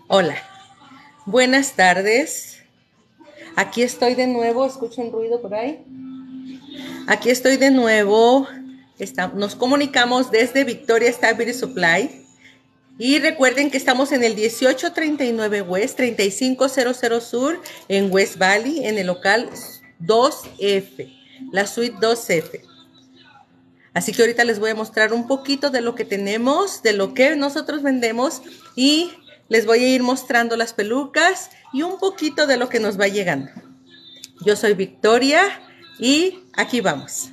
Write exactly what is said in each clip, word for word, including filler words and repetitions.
Hola, buenas tardes. Aquí estoy de nuevo. ¿Escucho un ruido por ahí? Aquí estoy de nuevo. Está- nos comunicamos desde Victoria Star Beauty Supply. Y recuerden que estamos en el dieciocho treinta y nueve West, treinta y cinco cero cero Sur, en West Valley, en el local dos F, la suite dos F. Así que ahorita les voy a mostrar un poquito de lo que tenemos, de lo que nosotros vendemos, y les voy a ir mostrando las pelucas y un poquito de lo que nos va llegando. Yo soy Victoria y aquí vamos.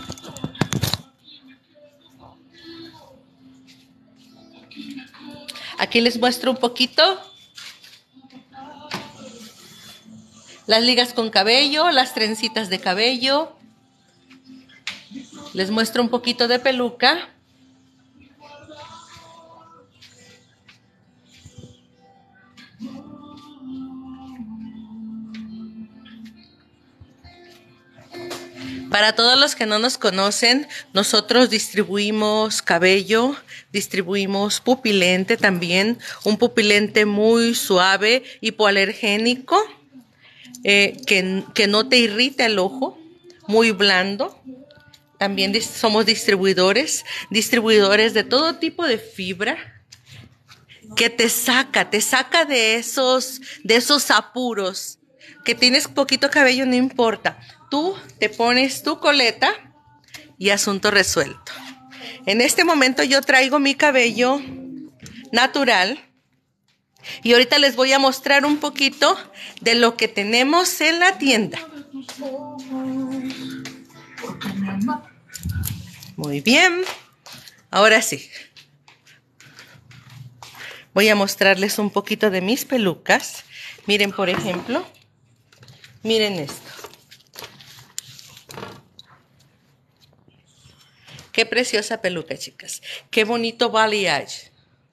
Aquí les muestro un poquito las ligas con cabello, las trencitas de cabello. Les muestro un poquito de peluca. Para todos los que no nos conocen, nosotros distribuimos cabello, distribuimos pupilente también, un pupilente muy suave, hipoalergénico, eh, que, que no te irrita el ojo, muy blando. También dis- somos distribuidores, distribuidores de todo tipo de fibra que te saca, te saca de esos, de esos apuros. Que tienes poquito cabello, no importa. Tú te pones tu coleta y asunto resuelto. En este momento yo traigo mi cabello natural y ahorita les voy a mostrar un poquito de lo que tenemos en la tienda. Muy bien, ahora sí. Voy a mostrarles un poquito de mis pelucas. Miren, por ejemplo, miren esto. Qué preciosa peluca, chicas. Qué bonito balayage.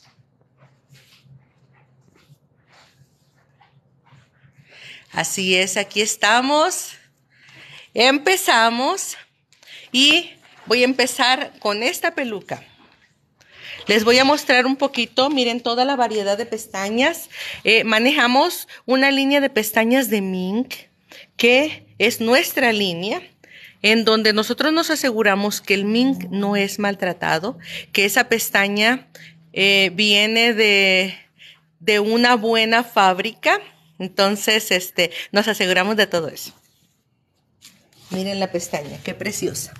Así es, aquí estamos. Empezamos y voy a empezar con esta peluca. Les voy a mostrar un poquito, miren toda la variedad de pestañas. Eh, manejamos una línea de pestañas de Mink, que es nuestra línea, en donde nosotros nos aseguramos que el Mink no es maltratado, que esa pestaña eh, viene de, de una buena fábrica. Entonces, este, nos aseguramos de todo eso. Miren la pestaña, qué preciosa.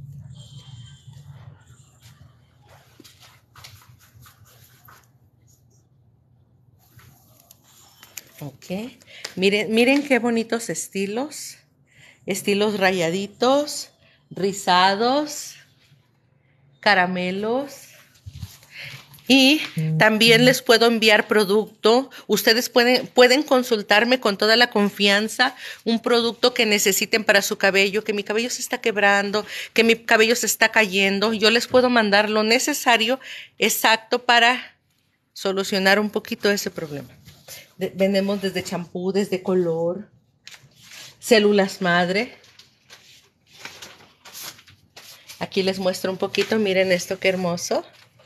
Ok, miren, miren qué bonitos estilos, estilos rayaditos, rizados, caramelos. Y también les puedo enviar producto. Ustedes pueden, pueden consultarme con toda la confianza un producto que necesiten para su cabello, que mi cabello se está quebrando, que mi cabello se está cayendo. Yo les puedo mandar lo necesario exacto para solucionar un poquito ese problema. De, vendemos desde champú, desde color, células madre. Aquí les muestro un poquito, miren esto qué hermoso.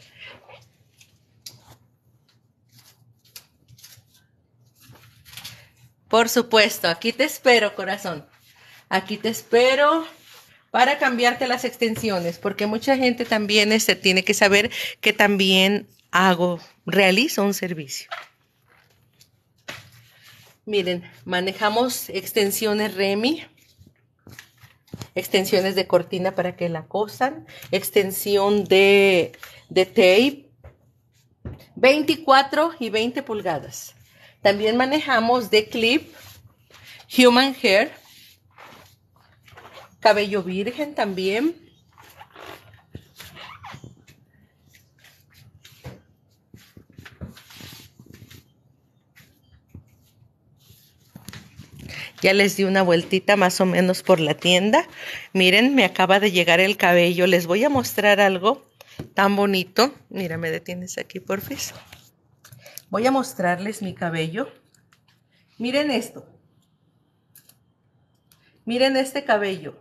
Por supuesto, aquí te espero, corazón. Aquí te espero para cambiarte las extensiones, porque mucha gente también este, tiene que saber que también hago, realizo un servicio. Miren, manejamos extensiones Remy, extensiones de cortina para que la cosan, extensión de, de tape, veinticuatro y veinte pulgadas. También manejamos de clip, human hair, cabello virgen también. Ya les di una vueltita más o menos por la tienda. Miren, me acaba de llegar el cabello. Les voy a mostrar algo tan bonito. Mira, me detienes aquí, porfis. Voy a mostrarles mi cabello. Miren esto. Miren este cabello.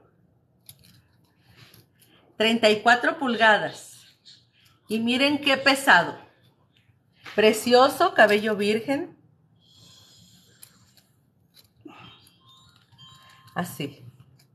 treinta y cuatro pulgadas. Y miren qué pesado. Precioso, cabello virgen. Así.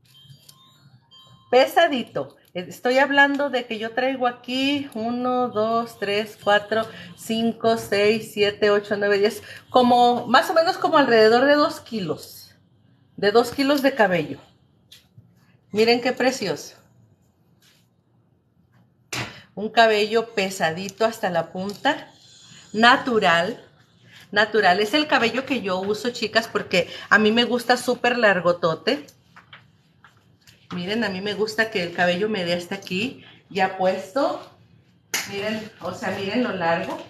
Pesadito. Estoy hablando de que yo traigo aquí uno, dos, tres, cuatro, cinco, seis, siete, ocho, nueve, diez, como más o menos como alrededor de dos kilos, de dos kilos de cabello. Miren qué precioso. Un cabello pesadito hasta la punta, natural, natural. Es el cabello que yo uso, chicas, porque a mí me gusta súper largotote. Miren, a mí me gusta que el cabello me dé hasta aquí, ya puesto. Miren, o sea, miren lo largo.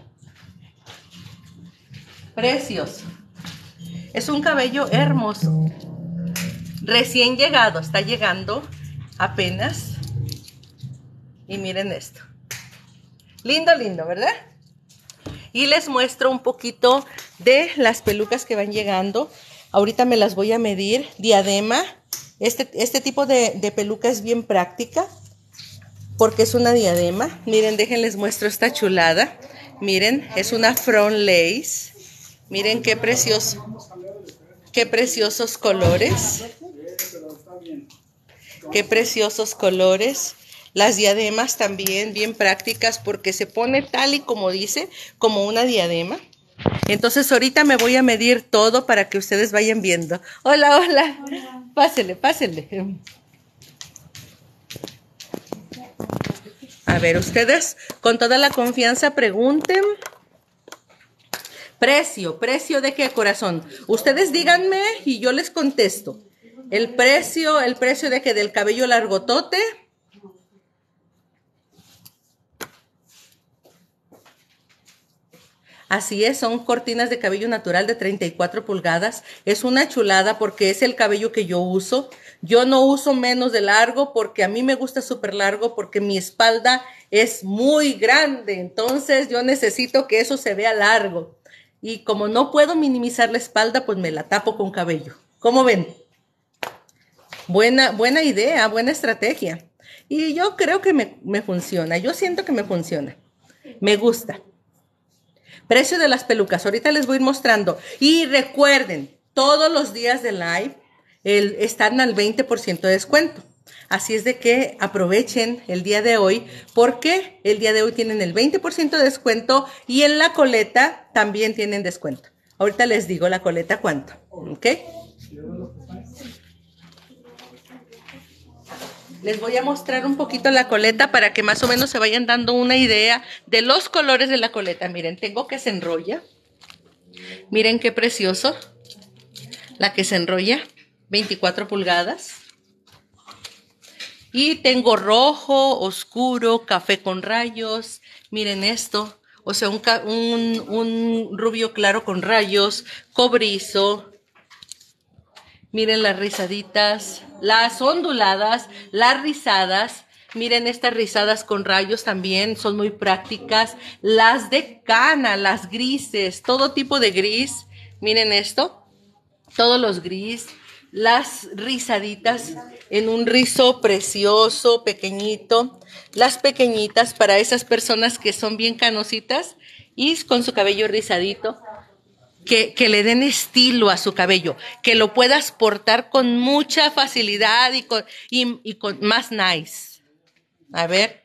Precioso. Es un cabello hermoso. Recién llegado, está llegando apenas. Y miren esto. Lindo, lindo, ¿verdad? Y les muestro un poquito de las pelucas que van llegando. Ahorita me las voy a medir. Diadema. Este, este tipo de, de peluca es bien práctica porque es una diadema. Miren, déjenles muestro esta chulada. Miren, es una front lace. Miren qué precioso. Qué preciosos colores. Qué preciosos colores. Las diademas también bien prácticas porque se pone tal y como dice, como una diadema. Entonces ahorita me voy a medir todo para que ustedes vayan viendo. Hola, hola. Hola. Pásele, pásele. A ver, ustedes con toda la confianza pregunten. Precio, precio de qué, corazón. Ustedes díganme y yo les contesto. El precio, el precio de que del cabello largotote. Así es, son cortinas de cabello natural de treinta y cuatro pulgadas. Es una chulada porque es el cabello que yo uso. Yo no uso menos de largo porque a mí me gusta súper largo porque mi espalda es muy grande. Entonces yo necesito que eso se vea largo. Y como no puedo minimizar la espalda, pues me la tapo con cabello. ¿Cómo ven? Buena, buena idea, buena estrategia. Y yo creo que me, me funciona. Yo siento que me funciona. Me gusta. Precio de las pelucas, ahorita les voy a ir mostrando. Y recuerden, todos los días de live el, están al veinte por ciento de descuento. Así es de que aprovechen el día de hoy, porque el día de hoy tienen el veinte por ciento de descuento y en la coleta también tienen descuento. Ahorita les digo la coleta cuánto, ¿ok? Les voy a mostrar un poquito la coleta para que más o menos se vayan dando una idea de los colores de la coleta. Miren, tengo que se enrolla. Miren qué precioso. La que se enrolla, veinticuatro pulgadas. Y tengo rojo, oscuro, café con rayos. Miren esto. O sea, un, un, un rubio claro con rayos, cobrizo. Miren las rizaditas, las onduladas, las rizadas. Miren estas rizadas con rayos también, son muy prácticas. Las de cana, las grises, todo tipo de gris. Miren esto, todos los gris. Las rizaditas en un rizo precioso, pequeñito. Las pequeñitas para esas personas que son bien canositas y con su cabello rizadito. Que, que le den estilo a su cabello, que lo puedas portar con mucha facilidad y con, y, y con más nice. A ver.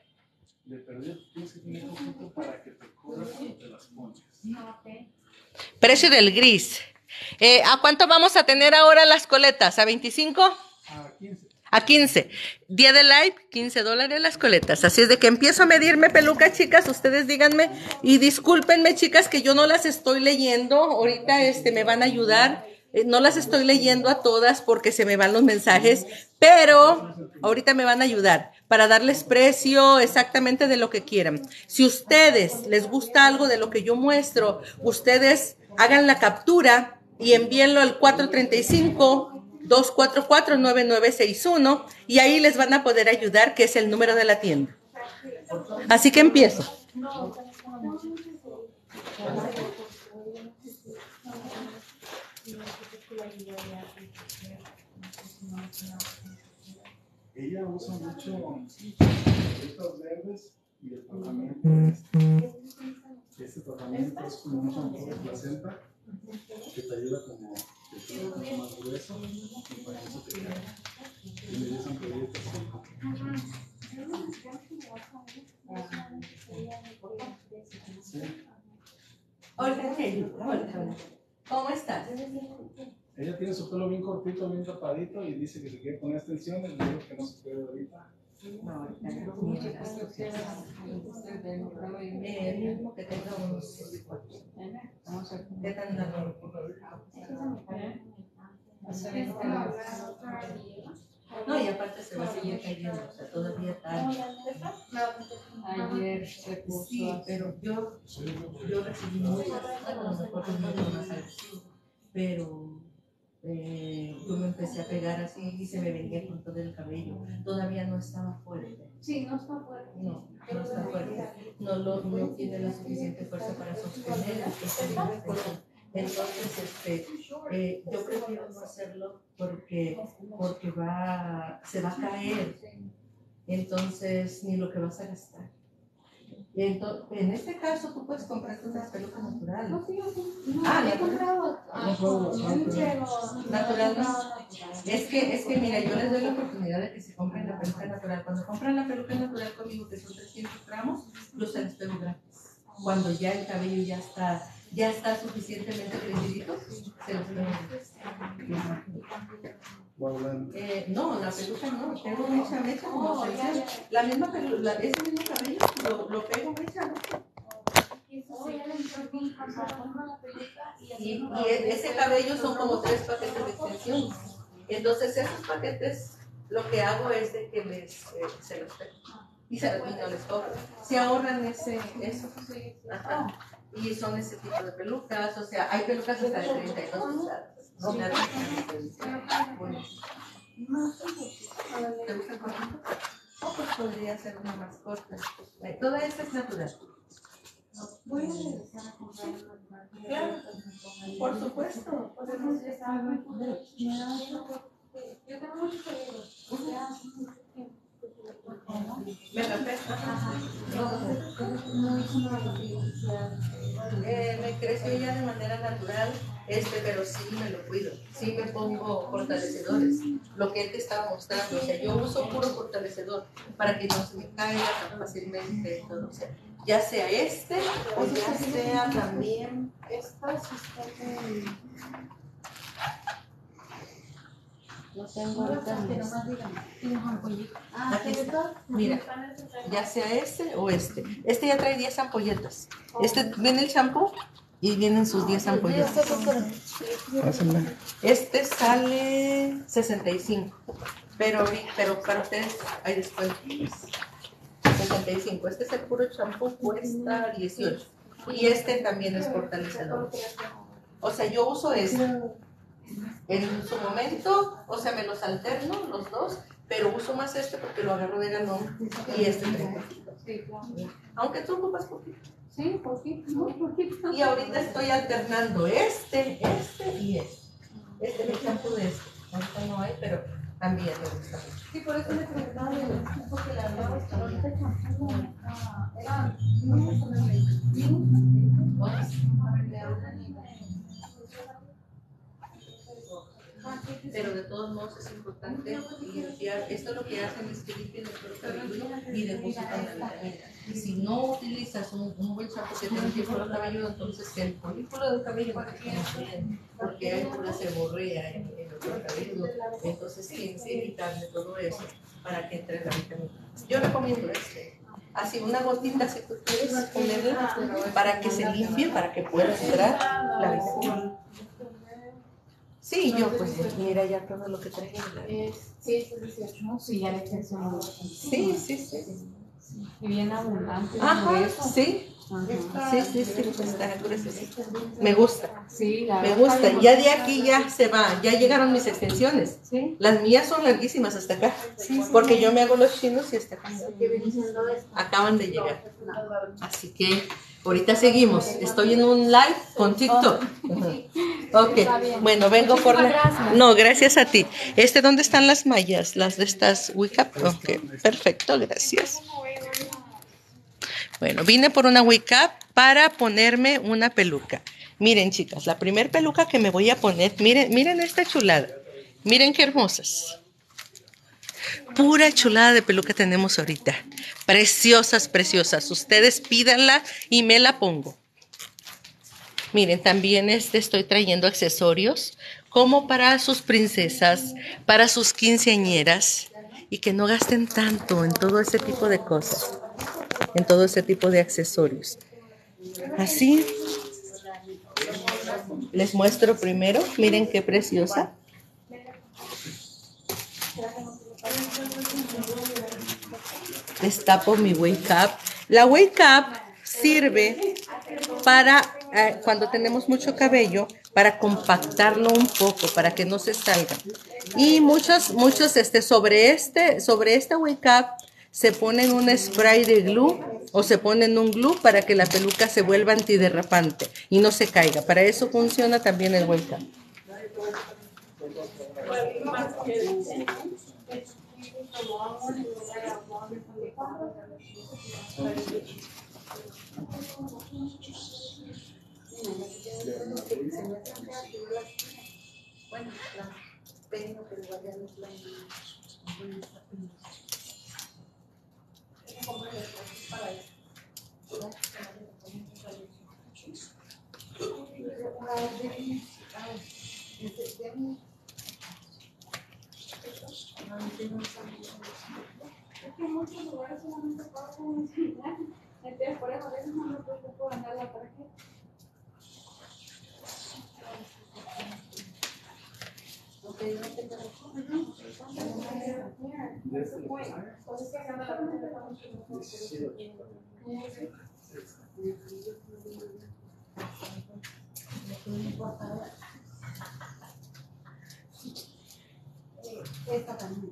Precio del gris. Eh, ¿A cuánto vamos a tener ahora las coletas? ¿A veinticinco? A quince. A quince. Día de live, quince dólares las coletas. Así es de que empiezo a medirme pelucas, chicas. Ustedes díganme y discúlpenme, chicas, que yo no las estoy leyendo. Ahorita este, me van a ayudar. Eh, no las estoy leyendo a todas porque se me van los mensajes. Pero ahorita me van a ayudar para darles precio exactamente de lo que quieran. Si ustedes les gusta algo de lo que yo muestro, ustedes hagan la captura y envíenlo al cuatro treinta y cinco, dos cuatro cuatro, nueve nueve seis uno y ahí les van a poder ayudar, que es el número de la tienda. Así que empiezo. Ella usa mucho frutas verdes y el tratamiento es este tratamiento es como un shampoo de placenta que te ayuda como que te haga mucho más grueso y para eso te queda. Tiene diez ampolletas. Sí. Hola, hola. ¿Cómo estás? Ella tiene su pelo bien cortito, bien tapadito y dice que se quiere poner extensiones. Le digo que no se puede ahorita. No, ahorita no. Eh, el mismo que tenga unos ¿qué tan largo? No, y aparte se va a seguir cayendo, o sea, todavía tarde. Ayer se puso Sí, pero yo, yo recibí muchas, a lo mejor un poco más agresivo, pero eh, yo me empecé a pegar así y se me venía con todo el cabello. Todavía no estaba fuerte. Sí, no está fuerte. No, no está fuerte. No, lo, no tiene la suficiente fuerza para sostener esta extensión. Entonces, este, eh, yo prefiero no hacerlo porque, porque va, se va a caer. Entonces, ni lo que vas a gastar. Entonces, en este caso, tú puedes comprarte una peluca natural. No, sí, sí. Ah, he natural. comprado. Natural, ¿no? Es que, es que, mira, yo les doy la oportunidad de que se compren la peluca natural. Cuando compran la peluca natural conmigo, que son trescientos gramos, yo se les pego gratis. Cuando ya el cabello ya está, ya está suficientemente crecidito, se los pego gratis. Eh, no, la peluca no, tengo mecha, mecha como se la misma peluca, ese mismo cabello lo, lo pego mecha, ¿no? Y, y ese cabello son como tres paquetes de extensión. Entonces esos paquetes lo que hago es de que les, eh, se los pego y se los no les cobro. Se ahorran ese, eso. Ajá. Y son ese tipo de pelucas, o sea, hay pelucas hasta de treinta y dos pulgadas. No me bueno. ¿Te gusta cortito? O pues podría ser una más corta. Toda esta es natural. Voy a regresar a comprar una. Claro, por supuesto. Podemos estar muy yo tengo muchos pedidos. ¿Me refresca? Ajá. No hizo nada. Eh, me creció ya de manera natural, este, pero sí me lo cuido. Sí me pongo fortalecedores. Lo que él te estaba mostrando. O sea, yo uso puro fortalecedor para que no se me caiga tan fácilmente. Todo. O sea, ya sea este o ya sea también estas. No tengo ahorita. Aquí está. Mira, ya sea este o este. Este ya trae diez ampolletas. Este viene el shampoo y vienen sus diez ampolletas. Este sale sesenta y cinco. Pero, pero para ustedes hay descuento. sesenta y cinco. Este es el puro shampoo, cuesta dieciocho. Y este también es fortalecedor. O sea, yo uso este. En su momento, o sea, me los alterno los dos, pero uso más este porque lo agarro de galón y este trae poquito. Aunque tú ocupas poquito. Sí, poquito, muy poquito. Y ahorita estoy alternando este, este y este. Este es el champú de este. Ahorita no hay, pero también me gusta mucho. Sí, por eso le preguntaba de los tipos que la verdad es que ahorita el champú era no me ponerle ni un pero de todos modos es importante limpiar. Esto lo que hacen es que limpian el cuero cabelludo y depositan la vitamina. Si no utilizas un, un buen champú que te limpie el cuero cabelludo, entonces el folículo del cabello no te queda bien, porque hay pura seborrea en, en el cuero cabelludo. Entonces tienes que evitarle todo eso para que entre la vitamina. Yo recomiendo este. Así una gotita si tú quieres ponerla para que se limpie, para que pueda entrar la vitamina. Sí, yo pues mira ya todo lo que traigo. Sí, es dieciocho, sí, ya le eché su nombre. Sí, sí, sí. Y bien abundante. Ajá, sí. Ajá. Sí, sí, sí, está gruesecito. Me gusta. Sí, la Me gusta. Ya de aquí ya se va, ya llegaron mis extensiones. Sí. Las mías son larguísimas hasta acá. Porque yo me hago los chinos y hasta acá. Acaban de llegar. Así que ahorita seguimos. Estoy en un live con TikTok. Ok, bueno, vengo por la... No, gracias a ti. Este, ¿dónde están las mallas? Las de estas Wicca. Ok, perfecto, gracias. Bueno, vine por una Wicca para ponerme una peluca. Miren, chicas, la primer peluca que me voy a poner, miren, miren esta chulada. Miren qué hermosas. Pura chulada de peluca tenemos ahorita. Preciosas, preciosas. Ustedes pídanla y me la pongo. Miren, también este estoy trayendo accesorios como para sus princesas, para sus quinceañeras y que no gasten tanto en todo ese tipo de cosas, en todo ese tipo de accesorios. Así les muestro primero. Miren qué preciosa. Destapo mi Wake Up. La Wake Up sirve para, eh, cuando tenemos mucho cabello, para compactarlo un poco, para que no se salga. Y muchos, muchos, este, sobre este, sobre esta Wake Up, se ponen un spray de glue o se ponen un glue para que la peluca se vuelva antiderrapante y no se caiga. Para eso funciona también el Wake Up. En muchos lugares solamente pago un celular, entonces por eso a veces no me preocupo andar la tarjeta. Okay, no te preocupes. Esta también.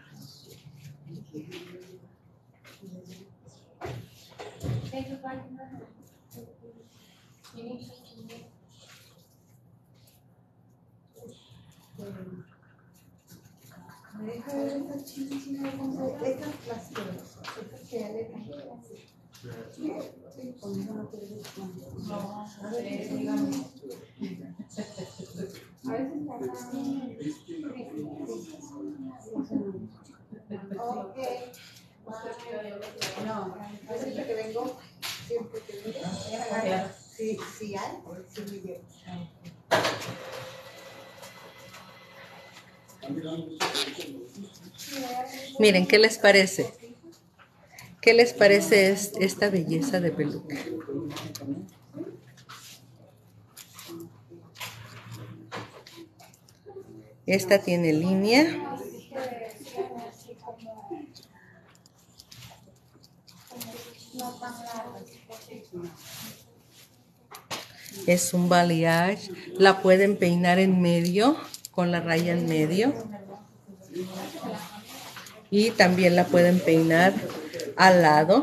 No, siempre que vengo, siempre que vengo, si, si hay, si me llevo. Miren, ¿qué les parece? ¿Qué les parece es, esta belleza de peluca? Esta tiene línea. Es un balayage. La pueden peinar en medio, con la raya en medio. Y también la pueden peinar al lado.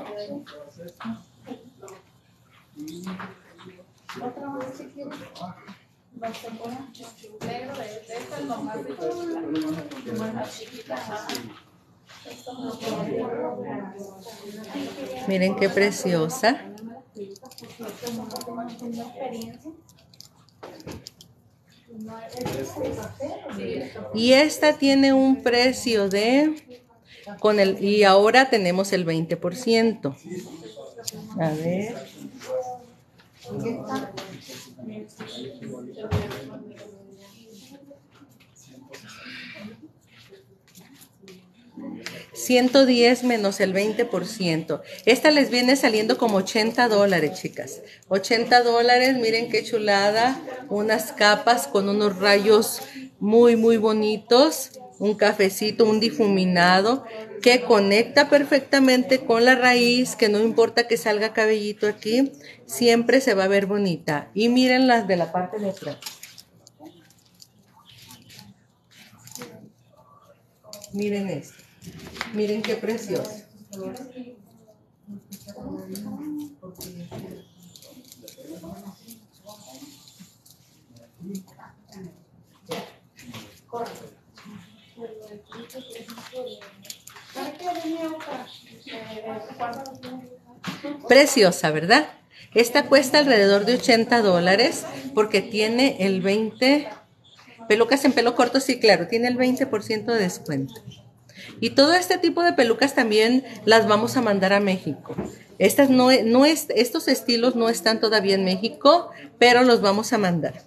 Miren qué preciosa. Y esta tiene un precio de, con el, y ahora tenemos el veinte por ciento. A ver. ciento diez menos el veinte por ciento. Esta les viene saliendo como ochenta dólares, chicas. ochenta dólares, miren qué chulada. Unas capas con unos rayos muy, muy bonitos. Un cafecito, un difuminado que conecta perfectamente con la raíz, que no importa que salga cabellito aquí, siempre se va a ver bonita. Y miren las de la parte de atrás. Miren esto. Miren qué precioso. Preciosa, ¿verdad? Esta cuesta alrededor de ochenta dólares porque tiene el veinte, pelucas en pelo corto, sí, claro, tiene el veinte por ciento de descuento. Y todo este tipo de pelucas también las vamos a mandar a México. Estas no, no es, estos estilos no están todavía en México, pero los vamos a mandar.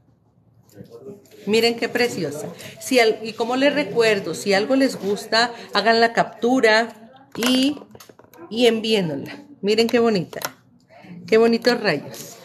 Miren qué preciosa. Si al, y como les recuerdo, si algo les gusta, hagan la captura y, y envíenla. Miren qué bonita. Qué bonitos rayos.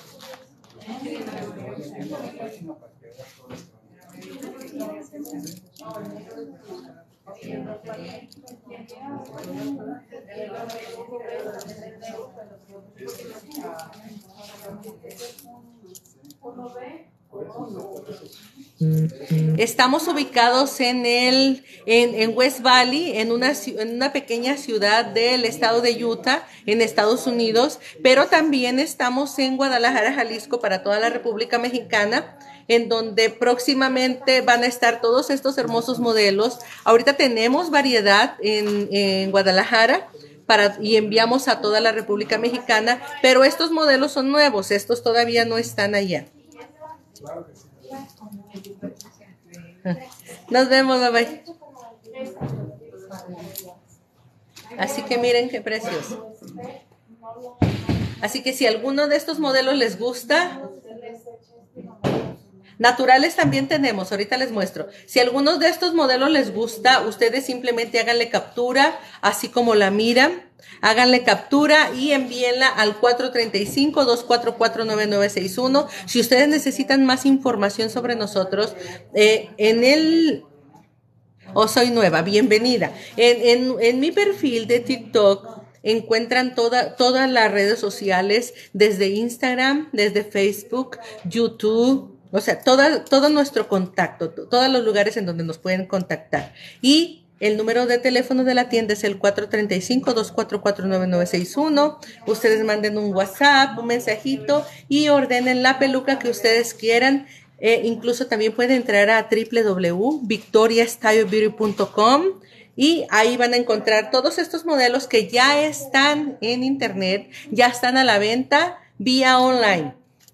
Estamos ubicados en el en, en West Valley, en una, en una pequeña ciudad del estado de Utah, en Estados Unidos, pero también estamos en Guadalajara, Jalisco, para toda la República Mexicana, en donde próximamente van a estar todos estos hermosos modelos. Ahorita tenemos variedad en, en Guadalajara para, y enviamos a toda la República Mexicana, pero estos modelos son nuevos, estos todavía no están allá. Nos vemos, bye bye. Así que miren qué precioso. Así que si alguno de estos modelos les gusta, naturales también tenemos, ahorita les muestro. Si alguno de estos modelos les gusta, ustedes simplemente háganle captura, así como la miran. Háganle captura y envíenla al cuatro tres cinco, dos cuatro cuatro, nueve nueve seis uno. Si ustedes necesitan más información sobre nosotros, eh, en el... o oh, soy nueva, bienvenida. En, en, en mi perfil de TikTok encuentran toda, todas las redes sociales, desde Instagram, desde Facebook, YouTube, o sea, toda, todo nuestro contacto, todos los lugares en donde nos pueden contactar. Y el número de teléfono de la tienda es el cuatro tres cinco, dos cuatro cuatro, nueve nueve seis uno. Ustedes manden un WhatsApp, un mensajito y ordenen la peluca que ustedes quieran. Eh, incluso también pueden entrar a w w w punto victoria style beauty punto com y ahí van a encontrar todos estos modelos que ya están en internet, ya están a la venta vía online.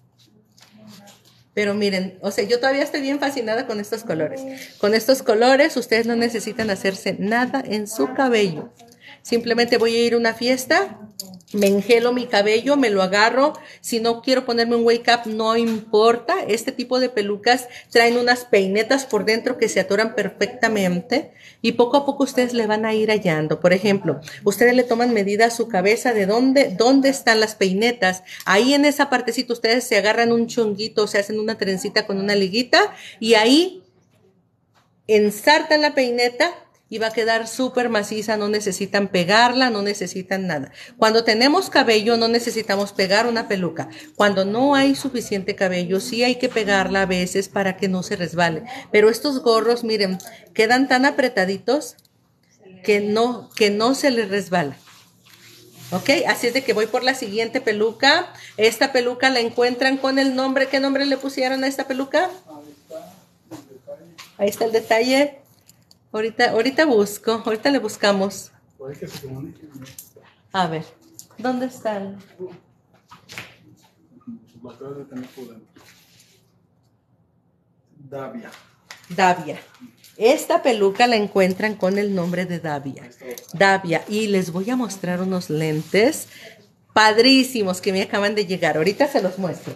Pero miren, o sea, yo todavía estoy bien fascinada con estos colores. Con estos colores ustedes no necesitan hacerse nada en su cabello. Simplemente voy a ir a una fiesta, me engelo mi cabello, me lo agarro. Si no quiero ponerme un wake up, no importa. Este tipo de pelucas traen unas peinetas por dentro que se atoran perfectamente y poco a poco ustedes le van a ir hallando. Por ejemplo, ustedes le toman medida a su cabeza de dónde, dónde están las peinetas. Ahí en esa partecita ustedes se agarran un chonguito, se hacen una trencita con una liguita y ahí ensartan la peineta y va a quedar súper maciza, no necesitan pegarla, no necesitan nada. Cuando tenemos cabello no necesitamos pegar una peluca. Cuando no hay suficiente cabello sí hay que pegarla a veces para que no se resbale. Pero estos gorros, miren, quedan tan apretaditos que no, que no se les resbala. Ok, así es de que voy por la siguiente peluca. Esta peluca la encuentran con el nombre, ¿qué nombre le pusieron a esta peluca? Ahí está el detalle. Ahorita, ahorita busco, ahorita le buscamos. A ver, ¿dónde están? Davia. Davia. Esta peluca la encuentran con el nombre de Davia. Davia. Y les voy a mostrar unos lentes padrísimos que me acaban de llegar. Ahorita se los muestro.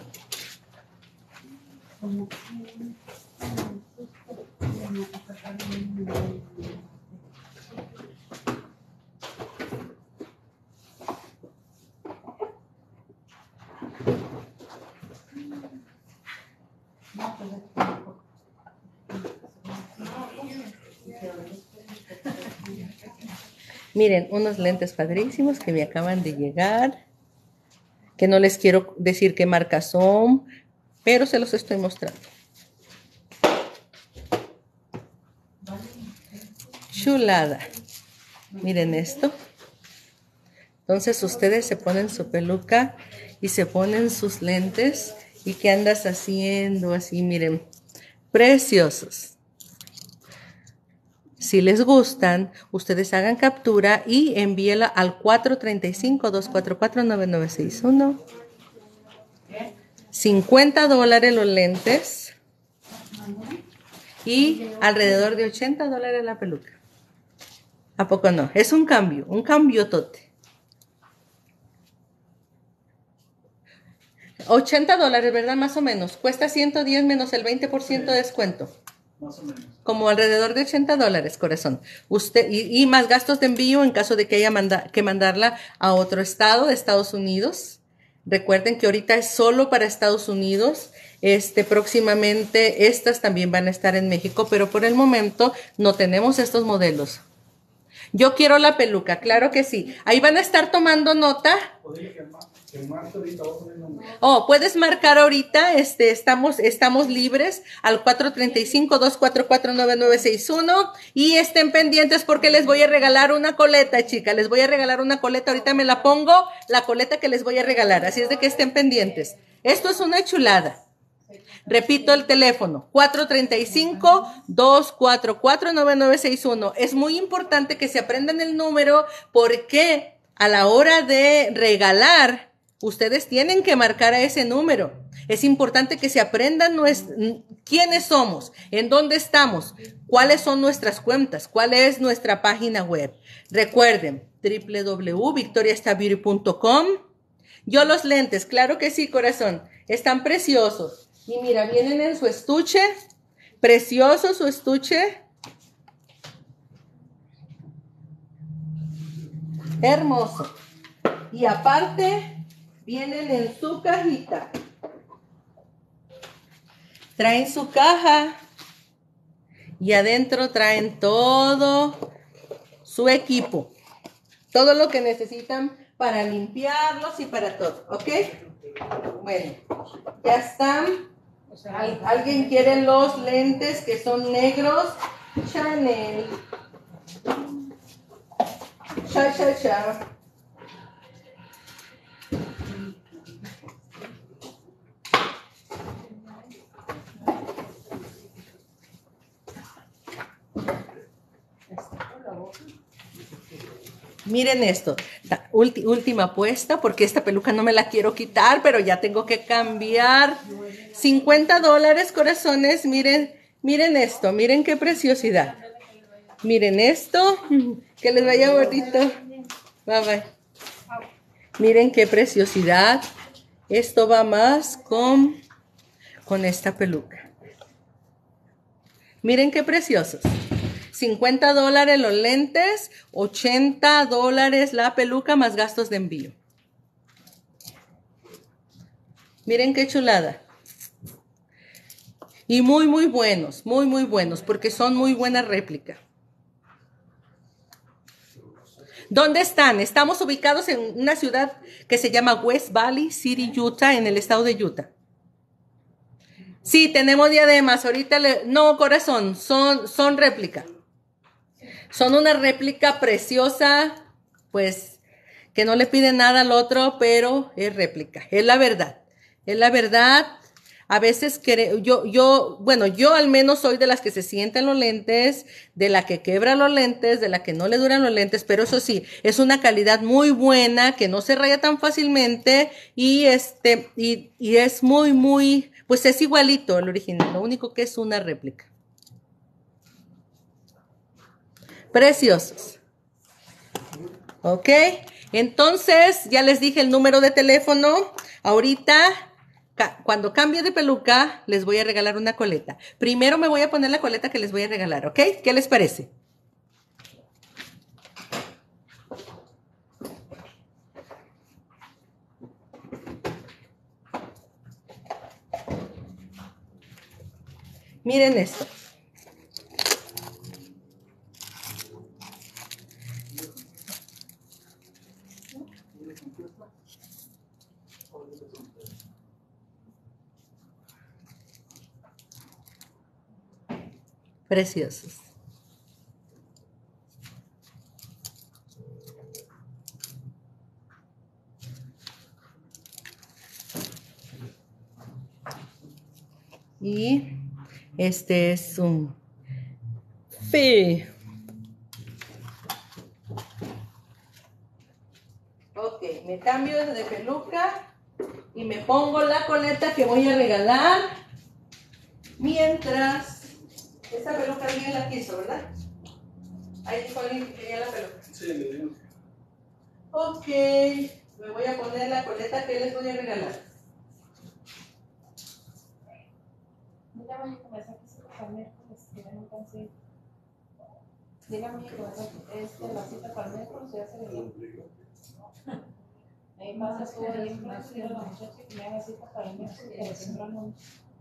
Miren, unos lentes padrísimos que me acaban de llegar, que no les quiero decir qué marca son, pero se los estoy mostrando. Chulada. Miren esto. Entonces ustedes se ponen su peluca y se ponen sus lentes. ¿Y qué andas haciendo? Así, miren, preciosos. Si les gustan, ustedes hagan captura y envíela al cuatro tres cinco, dos cuatro cuatro, nueve nueve seis uno. cincuenta dólares los lentes y alrededor de ochenta dólares la peluca. ¿A poco no? Es un cambio, un cambiotote. ochenta dólares, ¿verdad? Más o menos. Cuesta ciento diez menos el veinte por ciento de descuento. Más o menos. Como alrededor de ochenta dólares, corazón. Usted, y, y más gastos de envío en caso de que haya manda, que mandarla a otro estado de Estados Unidos. Recuerden que ahorita es solo para Estados Unidos. Este, próximamente estas también van a estar en México, pero por el momento no tenemos estos modelos. Yo quiero la peluca, claro que sí. Ahí van a estar tomando nota. Podría que más. Que marque ahorita, voy a poner un- Oh, puedes marcar ahorita, este, estamos, estamos libres al cuatro tres cinco, dos cuatro cuatro, nueve nueve seis uno y estén pendientes porque les voy a regalar una coleta, chica, les voy a regalar una coleta, ahorita me la pongo, la coleta que les voy a regalar, así es de que estén pendientes. Esto es una chulada. Repito el teléfono, cuatro tres cinco, dos cuatro cuatro, nueve nueve seis uno. Es muy importante que se aprendan el número porque a la hora de regalar, ustedes tienen que marcar a ese número. Es importante que se aprendan nues- quiénes somos, en dónde estamos, cuáles son nuestras cuentas, cuál es nuestra página web. Recuerden, w w w punto victoria star beauty punto com. Yo los lentes, claro que sí, corazón, están preciosos. Y mira, vienen en su estuche, precioso su estuche. Hermoso. Y aparte, vienen en su cajita. Traen su caja. Y adentro traen todo su equipo. Todo lo que necesitan para limpiarlos y para todo. ¿Ok? Bueno, ya están. Al- ¿Alguien quiere los lentes que son negros? Chanel. Cha, cha, cha. Miren esto, la ulti- última apuesta, porque esta peluca no me la quiero quitar, pero ya tengo que cambiar. cincuenta dólares, corazones, miren, miren esto, miren qué preciosidad. Miren esto, que les vaya bonito. Bye bye. Miren qué preciosidad. Esto va más con, con esta peluca. Miren qué preciosos. cincuenta dólares los lentes, ochenta dólares la peluca más gastos de envío. Miren qué chulada. Y muy, muy buenos, muy, muy buenos, porque son muy buena réplica. ¿Dónde están? Estamos ubicados en una ciudad que se llama West Valley City, Utah, en el estado de Utah. Sí, tenemos diademas. Ahorita le... No, corazón, son, son réplica. Son una réplica preciosa, pues, que no le pide nada al otro, pero es réplica. Es la verdad. Es la verdad. A veces quere- yo, yo, bueno, yo al menos soy de las que se sienten los lentes, de la que quebra los lentes, de la que no le duran los lentes, pero eso sí, es una calidad muy buena, que no se raya tan fácilmente y este, y, y es muy, muy, pues es igualito al original, lo único que es una réplica. Preciosos. Ok, entonces ya les dije el número de teléfono. Ahorita, ca- cuando cambie de peluca, les voy a regalar una coleta. Primero me voy a poner la coleta que les voy a regalar, ¿ok? ¿Qué les parece? Miren esto. Preciosos. Y este es un fe. Ok, me cambio de peluca. y me pongo la coleta que voy a regalar. Mientras, esta peluca alguien la quiso, ¿verdad? Ahí dijo alguien que quería la peluca. Sí, le digo. Ok, me voy a poner la coleta que les voy a regalar. Dile a Maya que me saque cita para el miércoles, que ya no cansé. Dile a Maya que me saque este, la cita para el miércoles, ya se le dio. Ahí pasa tú ahí en clase, dile a la muchacha que me haga cita para el miércoles, que lo temprano.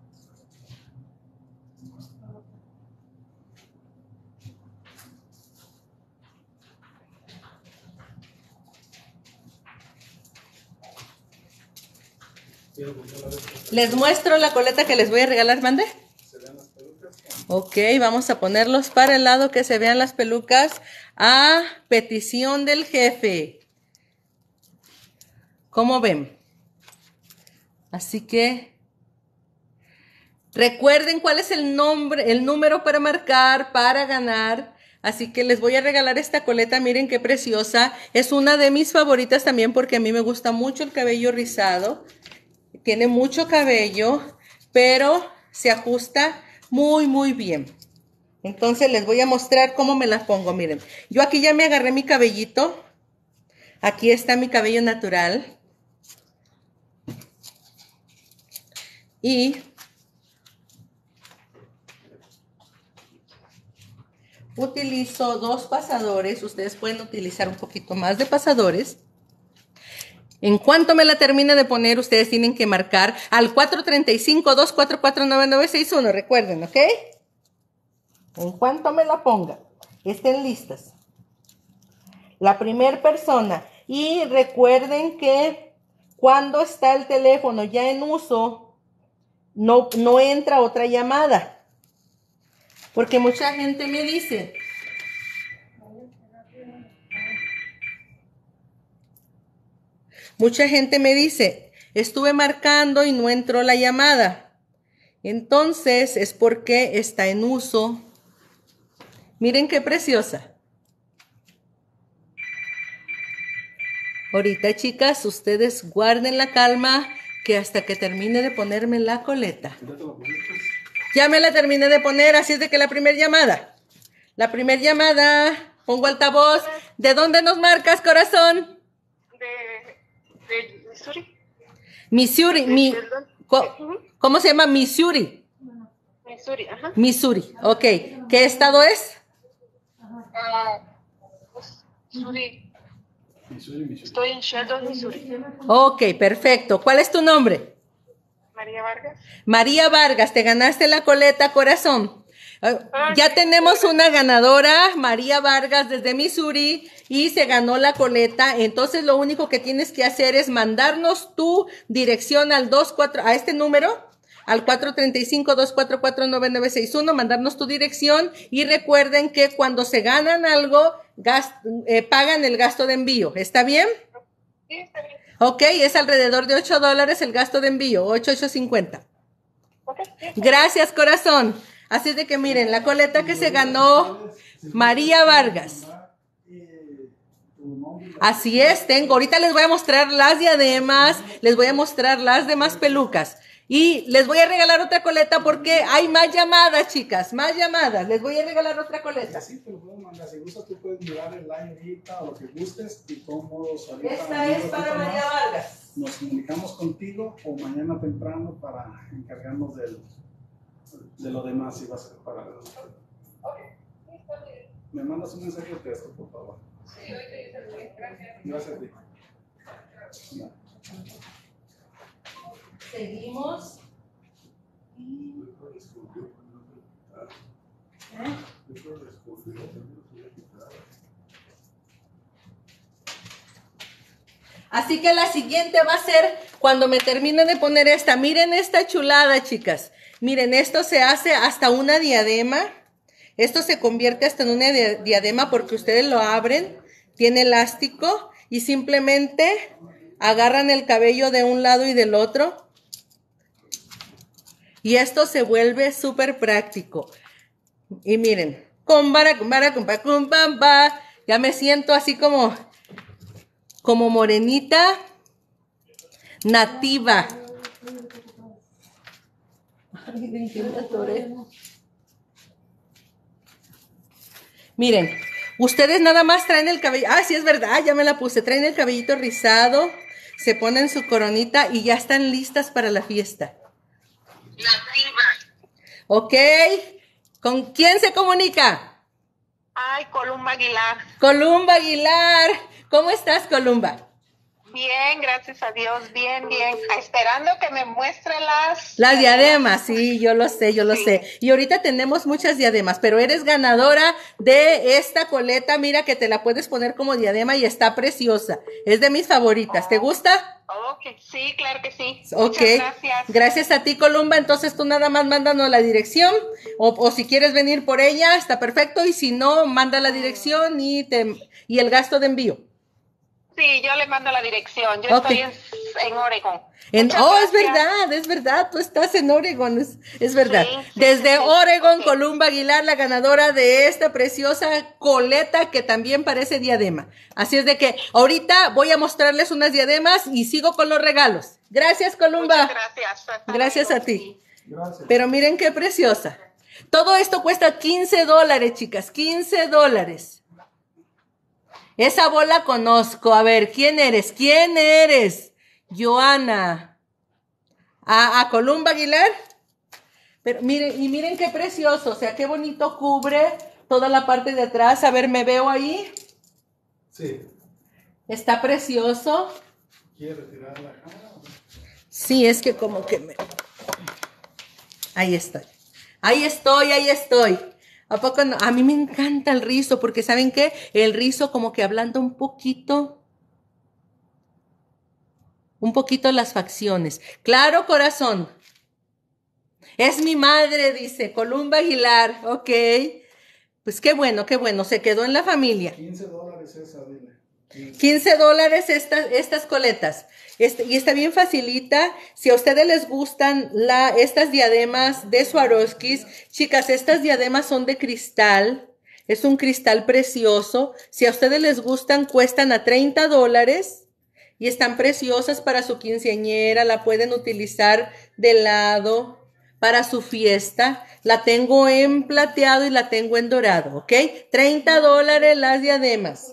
Les muestro la coleta que les voy a regalar, mande. ¿Se vean las pelucas? Ok, vamos a ponerlos para el lado que se vean las pelucas a petición del jefe. ¿Cómo ven? Así que recuerden cuál es el nombre, el número para marcar, para ganar. Así que les voy a regalar esta coleta, miren qué preciosa. Es una de mis favoritas también porque a mí me gusta mucho el cabello rizado. Tiene mucho cabello, pero se ajusta muy, muy bien. Entonces les voy a mostrar cómo me las pongo. Miren, yo aquí ya me agarré mi cabellito. Aquí está mi cabello natural. Y utilizo dos pasadores. Ustedes pueden utilizar un poquito más de pasadores. En cuanto me la termine de poner, ustedes tienen que marcar al cuatro tres cinco, dos cuatro cuatro, nueve nueve seis uno. Recuerden, ¿ok? En cuanto me la ponga, estén listas. La primera persona. Y recuerden que cuando está el teléfono ya en uso, no, no entra otra llamada. Porque mucha gente me dice... Mucha gente me dice, estuve marcando y no entró la llamada. Entonces es porque está en uso. Miren qué preciosa. Ahorita, chicas, ustedes guarden la calma que hasta que termine de ponerme la coleta. ¿Ya te lo pusiste? Ya me la terminé de poner, así es de que la primera llamada. La primera llamada, pongo altavoz. ¿De dónde nos marcas, corazón? De, de Missouri. Missouri. Mi, co- ¿Cómo se llama? Missouri. Missouri, ajá. Missouri, ok. ¿Qué estado es? Ah, pues, Missouri. Missouri, Missouri. Estoy en Sheldon, Missouri. Ok, perfecto. ¿Cuál es tu nombre? María Vargas. María Vargas, te ganaste la coleta, corazón. Ah, Ya sí. tenemos una ganadora, María Vargas, desde Missouri, y se ganó la coleta. Entonces, lo único que tienes que hacer es mandarnos tu dirección al veinticuatro, a este número, al cuatro tres cinco, dos cuatro cuatro, nueve nueve seis uno, mandarnos tu dirección. Y recuerden que cuando se ganan algo, gast, eh, pagan el gasto de envío. ¿Está bien? Sí, está bien. Ok, es alrededor de ocho dólares el gasto de envío, ocho, ocho cincuenta. Ok, sí. Gracias, corazón. Así es de que miren, la coleta que se ganó María Vargas. Así es, tengo. Ahorita les voy a mostrar las diademas, les voy a mostrar las demás pelucas. Y les voy a regalar otra coleta porque hay más llamadas, chicas, más llamadas. Les voy a regalar otra coleta. Sí, te lo puedo mandar. Si gustas, tú puedes mirar el live ahorita o lo que gustes y cómodos ahorita. Esta es para María Vargas. Nos comunicamos contigo o mañana temprano para encargarnos del, de lo demás si va a ser para... Me mandas un mensaje de texto, por favor. Sí, ahorita yo se lo doy. Gracias. Gracias a ti. Ya. Seguimos. Así que la siguiente va a ser cuando me termine de poner esta. Miren esta chulada, chicas. Miren, esto se hace hasta una diadema. Esto se convierte hasta en una diadema porque ustedes lo abren. Tiene elástico y simplemente agarran el cabello de un lado y del otro. Y esto se vuelve súper práctico. Y miren, cumbara, cumbara, cumbara, cumbamba. Ya me siento así como, como morenita Nativa. Miren, ustedes nada más traen el cabello. Ah, sí, es verdad, ya me la puse. Traen el cabellito rizado, se ponen su coronita y ya están listas para la fiesta. Nativa. Ok, ¿con quién se comunica? Ay, Columba Aguilar. Columba Aguilar. ¿Cómo estás, Columba? Bien, gracias a Dios, bien, bien. Esperando que me muestre las... Las diademas, sí, yo lo sé, yo lo Sí. sé. Y ahorita tenemos muchas diademas, pero eres ganadora de esta coleta. Mira que te la puedes poner como diadema y está preciosa. Es de mis favoritas. ¿Te gusta? Ok, sí, claro que sí. Ok. Muchas gracias. Gracias a ti, Columba. Entonces tú nada más mándanos la dirección o, o si quieres venir por ella, está perfecto. Y si no, manda la dirección y, te, y el gasto de envío. Sí, yo le mando la dirección. Yo Ok. estoy en, en Oregon. En, Muchas oh, es gracias. verdad, es verdad, tú estás en Oregon, es, es verdad. Sí, sí, Desde sí, sí. Oregon, Ok. Columba Aguilar, la ganadora de esta preciosa coleta que también parece diadema. Así es de que ahorita voy a mostrarles unas diademas y sigo con los regalos. Gracias, Columba. Muchas gracias. Hasta Gracias luego. a ti. Gracias. Pero miren qué preciosa. Todo esto cuesta quince dólares, chicas, quince dólares. Esa bola conozco. A ver, ¿quién eres? ¿Quién eres? Joana. ¿A, a Columba Aguilar? Pero miren, y miren qué precioso. O sea, qué bonito cubre toda la parte de atrás. A ver, ¿me veo ahí? Sí. Está precioso. ¿Quiere retirar la cámara? Sí, es que como que me... Ahí estoy. Ahí estoy, ahí estoy. ¿A poco no? A mí me encanta el rizo porque ¿saben qué? El rizo como que ablanda un poquito, un poquito las facciones. Claro, corazón. Es mi madre, dice Columba Aguilar. Ok. Pues qué bueno, qué bueno. Se quedó en la familia. quince dólares esa, dile. quince. quince dólares estas, estas coletas. Este, y está bien facilita. Si a ustedes les gustan la, estas diademas de Swarovskis, chicas, estas diademas son de cristal. Es un cristal precioso. Si a ustedes les gustan, cuestan a treinta dólares. Y están preciosas para su quinceañera. La pueden utilizar de lado para su fiesta. La tengo en plateado y la tengo en dorado, ¿ok? treinta dólares las diademas.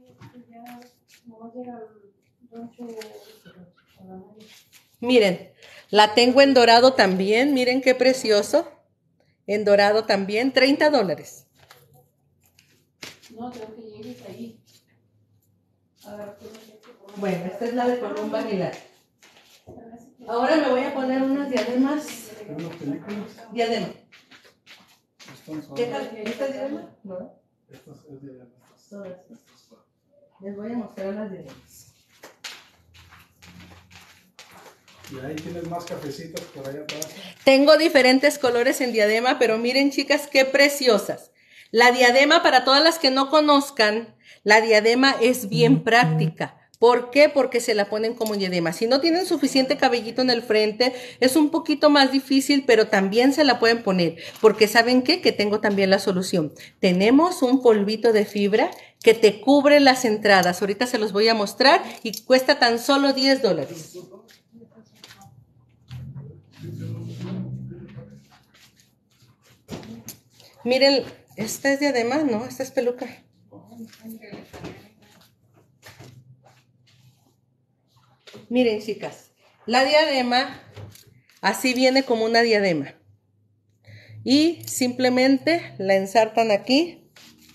Miren, la tengo en dorado también. Miren qué precioso. En dorado también, treinta dólares. No, creo que llegues ahí. A ver, ¿qué es esto? Bueno, esta es la de Columba Aguilar. Ahora me voy a poner unas diademas. ¿Unas películas? Diadema. Están ¿Qué suaves. tal? ¿Esta es diadema? No. Estas es de estas. Todas estas. Les voy a mostrar las diademas. Y ahí tienes más cafecitos por allá atrás. Tengo diferentes colores en diadema, pero miren, chicas, qué preciosas. La diadema, para todas las que no conozcan, la diadema es bien práctica. ¿Por qué? Porque se la ponen como diadema. Si no tienen suficiente cabellito en el frente, es un poquito más difícil, pero también se la pueden poner. Porque ¿saben qué? Que tengo también la solución. Tenemos un polvito de fibra que te cubre las entradas. Ahorita se los voy a mostrar y cuesta tan solo diez dólares. Miren, esta es diadema, ¿no? Esta es peluca. Miren, chicas, la diadema así viene como una diadema. Y simplemente la ensartan aquí.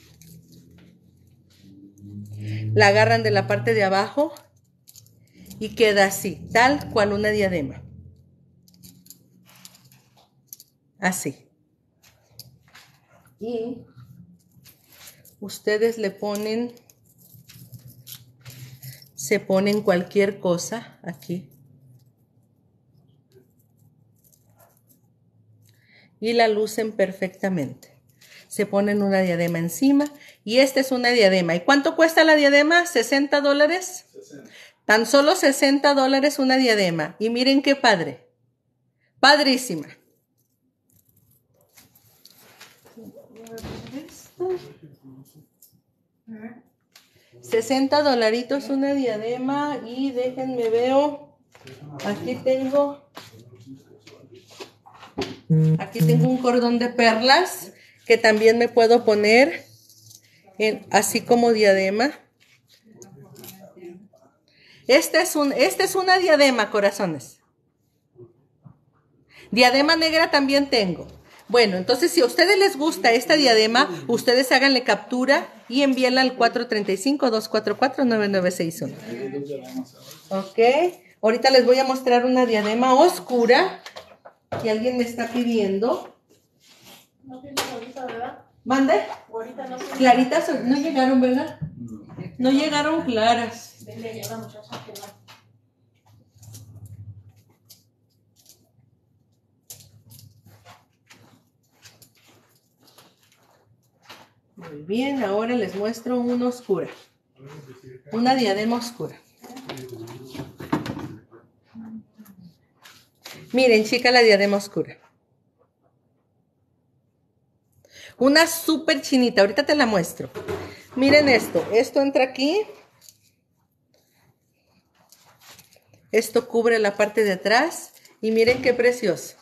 La agarran de la parte de abajo y queda así, tal cual una diadema. Así. Y ustedes le ponen, se ponen cualquier cosa aquí. Y la lucen perfectamente. Se ponen una diadema encima y esta es una diadema. ¿Y cuánto cuesta la diadema? ¿sesenta dólares? sesenta. Tan solo sesenta dólares una diadema. Y miren qué padre. Padrísima. sesenta dolaritos una diadema y déjenme veo. Aquí tengo, aquí tengo un cordón de perlas que también me puedo poner en, así como diadema. Esta es, un, esta es una diadema, corazones. Diadema negra también tengo. Bueno, entonces si a ustedes les gusta esta diadema, ustedes háganle captura y envíenla al cuatro tres cinco, dos cuatro cuatro, nueve nueve seis uno. Ok, ahorita les voy a mostrar una diadema oscura que alguien me está pidiendo. No tienes ahorita, ¿verdad? ¿Mande? Ahorita no tienes. Claritas, no llegaron, ¿verdad? No llegaron claras. Dile a la muchacha que no. Muy bien, ahora les muestro una oscura. Una diadema oscura. Miren, chica, la diadema oscura. Una súper chinita, ahorita te la muestro. Miren esto, esto entra aquí. Esto cubre la parte de atrás. Y miren qué precioso.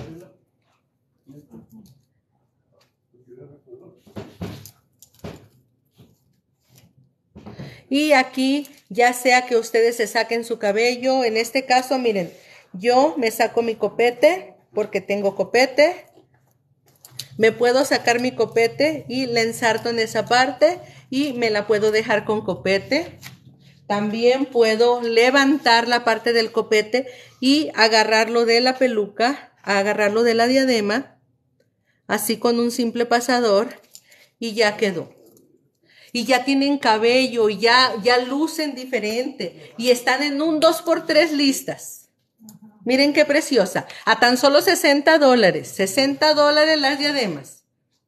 Y aquí, ya sea que ustedes se saquen su cabello, en este caso, miren, yo me saco mi copete, porque tengo copete. Me puedo sacar mi copete y la ensarto en esa parte y me la puedo dejar con copete. También puedo levantar la parte del copete y agarrarlo de la peluca, agarrarlo de la diadema, así con un simple pasador y ya quedó. Y ya tienen cabello, y ya, ya lucen diferente y están en un dos por tres listas. Miren qué preciosa. A tan solo sesenta dólares. sesenta dólares las diademas.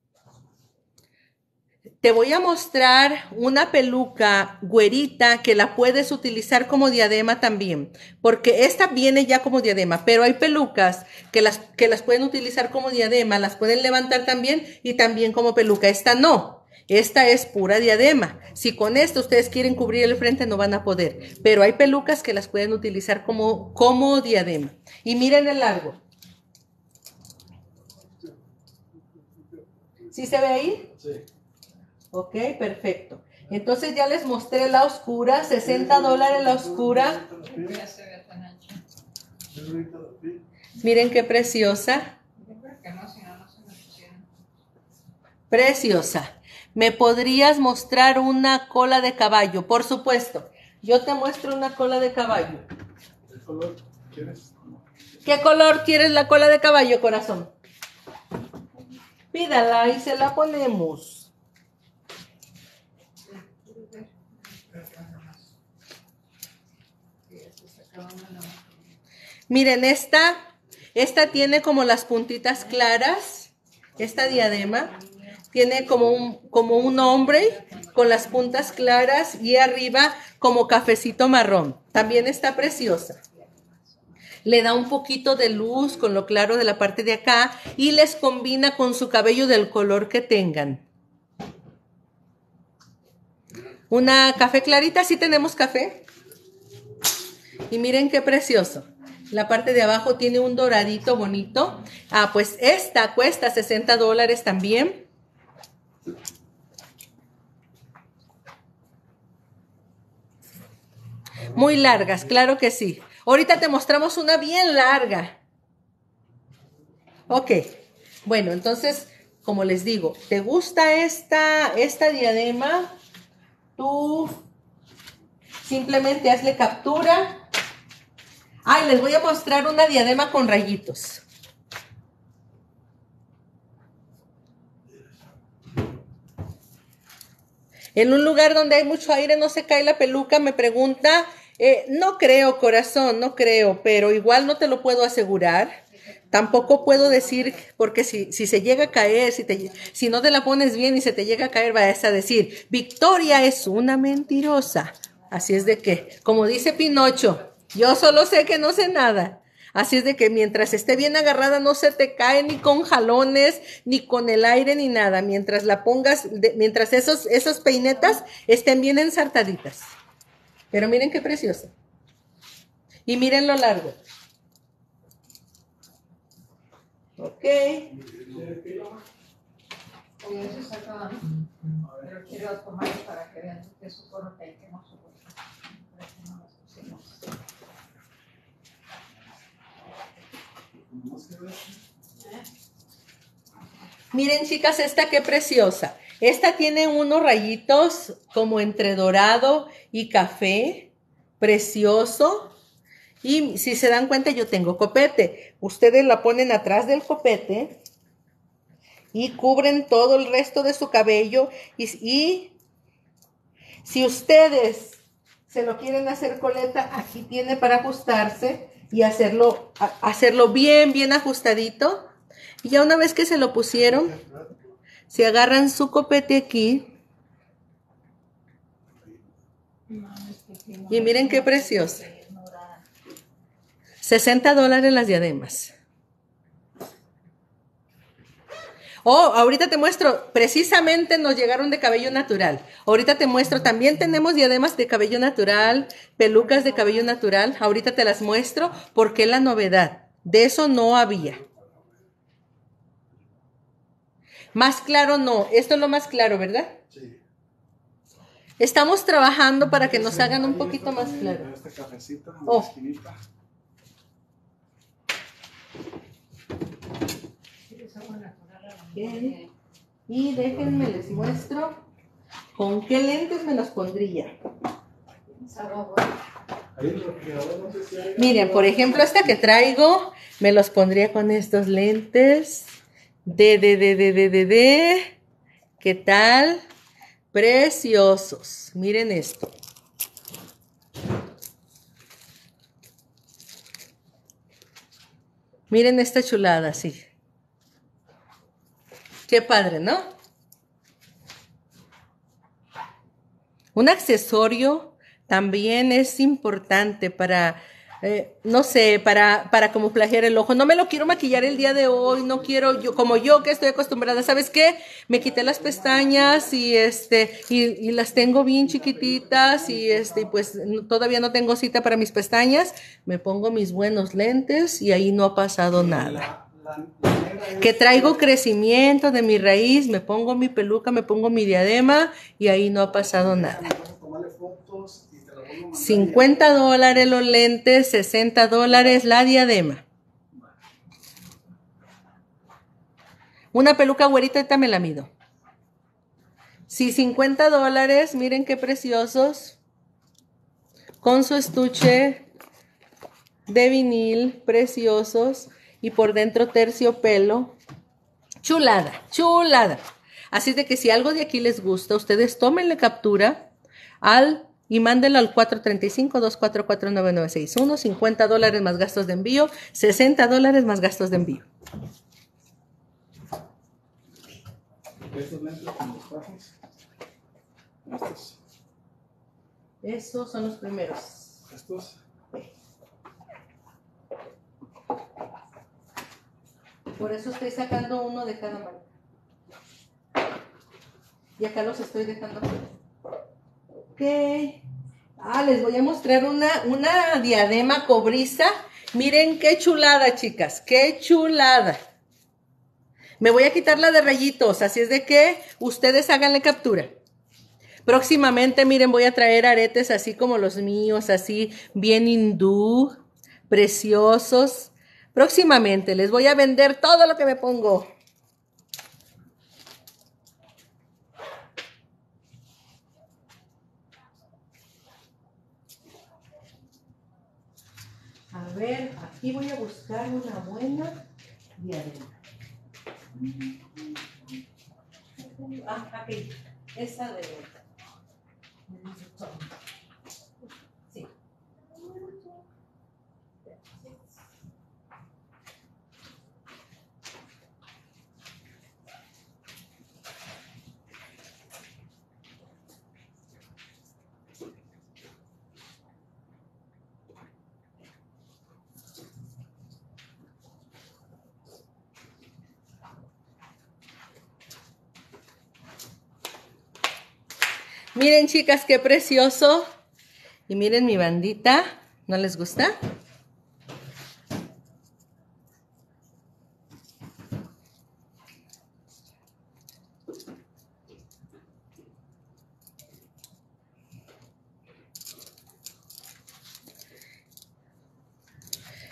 Te voy a mostrar una peluca güerita que la puedes utilizar como diadema también. Porque esta viene ya como diadema. Pero hay pelucas que las, que las pueden utilizar como diadema. Las pueden levantar también y también como peluca. Esta no. Esta es pura diadema. Si con esto ustedes quieren cubrir el frente no van a poder. Pero hay pelucas que las pueden utilizar como, como diadema. Y miren el largo. ¿Sí se ve ahí? Sí. Ok, perfecto. Entonces ya les mostré la oscura. sesenta dólares la oscura. Miren qué preciosa. Preciosa. ¿Me podrías mostrar una cola de caballo? Por supuesto. Yo te muestro una cola de caballo. ¿Qué color quieres? ¿Qué color quieres la cola de caballo, corazón? Pídala y se la ponemos. Miren, esta, esta tiene como las puntitas claras. Esta diadema. Tiene como un, como un hombre con las puntas claras y arriba como cafecito marrón. También está preciosa. Le da un poquito de luz con lo claro de la parte de acá y les combina con su cabello del color que tengan. Una café clarita, sí tenemos café. Y miren qué precioso. La parte de abajo tiene un doradito bonito. Ah, pues esta cuesta sesenta dólares también. Muy largas, claro que sí. Ahorita te mostramos una bien larga. Ok, bueno, entonces, como les digo, ¿te gusta esta, esta diadema? Tú simplemente hazle captura. Ay, les voy a mostrar una diadema con rayitos. En un lugar donde hay mucho aire no se cae la peluca, me pregunta. Eh, no creo, corazón, no creo, pero igual no te lo puedo asegurar. Tampoco puedo decir, porque si, si se llega a caer, si, te, si no te la pones bien y se te llega a caer, vas a decir, Victoria es una mentirosa. Así es de que, como dice Pinocho, yo solo sé que no sé nada. Así es de que mientras esté bien agarrada no se te cae ni con jalones, ni con el aire, ni nada. Mientras la pongas, de, mientras esos, esos peinetas estén bien ensartaditas. Pero miren qué preciosa. Y miren lo largo. Ok. Oye, eso está acá, ¿no? Pero quiero tomar para que vean que eso fue lo que hay que no soportar. Para que no las pusimos. Miren, chicas, esta qué preciosa. Esta tiene unos rayitos como entre dorado y café. Precioso. Y si se dan cuenta, yo tengo copete. Ustedes la ponen atrás del copete y cubren todo el resto de su cabello. Y, y si ustedes se lo quieren hacer coleta, aquí tiene para ajustarse y hacerlo, a, hacerlo bien, bien ajustadito. Y ya una vez que se lo pusieron, se agarran su copete aquí. Y miren qué preciosa. sesenta dólares las diademas. Oh, ahorita te muestro, precisamente nos llegaron de cabello natural. Ahorita te muestro, también tenemos diademas de cabello natural, pelucas de cabello natural. Ahorita te las muestro porque es la novedad. De eso no había. Más claro no, esto es lo más claro, ¿verdad? Sí. Estamos trabajando para que nos hagan un poquito más claro. Esta cafecita, en Oh. la esquinita. Okay. Y déjenme les muestro con qué lentes me los pondría. Ahí en el refrigerador, no sé si hay- Miren, por ejemplo, esta que traigo, me los pondría con estos lentes. De, de, de, de, de, de, de. ¿Qué tal? Preciosos. Miren esto. Miren esta chulada, sí. Qué padre, ¿no? Un accesorio también es importante para, eh, no sé, para, para camuflajear el ojo. No me lo quiero maquillar el día de hoy, no quiero, yo, como yo que estoy acostumbrada, ¿sabes qué? Me quité las pestañas y este, y, y las tengo bien chiquititas y este, pues no- todavía no tengo cita para mis pestañas. Me pongo mis buenos lentes y ahí no ha pasado nada. La, la, la negra es- Que traigo crecimiento de mi raíz, me pongo mi peluca, me pongo mi diadema y ahí no ha pasado nada. Vamos a tomarle fotos y te la vuelvo a mandar. cincuenta dólares los lentes, sesenta dólares la diadema. Una peluca güerita, ahorita me la mido. Sí, cincuenta dólares, miren qué preciosos. Con su estuche de vinil, preciosos. Y por dentro terciopelo. Chulada, chulada. Así de que si algo de aquí les gusta, ustedes tómenle captura al y mándenlo al cuatro tres cinco, dos cuatro cuatro, nueve nueve seis uno, cincuenta dólares más gastos de envío, sesenta dólares más gastos de envío. Estos lentes con los trajes. Estos. Esos son los primeros. Estos. Por eso estoy sacando uno de cada marca. Y acá los estoy dejando. Ok. Ah, les voy a mostrar una, una diadema cobriza. Miren qué chulada, chicas. Qué chulada. Me voy a quitar la de rayitos, así es de que ustedes háganle captura. Próximamente, miren, voy a traer aretes así como los míos, así bien hindú, preciosos. Próximamente les voy a vender todo lo que me pongo. A ver, aquí voy a buscar una buena diadema. Ah, aquí. Esa de... Sí. Miren, chicas, qué precioso. Y miren mi bandita. ¿No les gusta?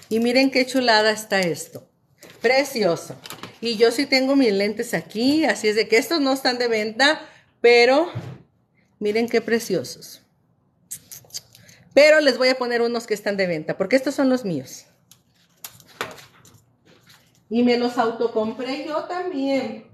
Y miren qué chulada está esto. Precioso. Y yo sí tengo mis lentes aquí, así es de que estos no están de venta, pero miren qué preciosos. Pero les voy a poner unos que están de venta, porque estos son los míos. Y me los autocompré yo también.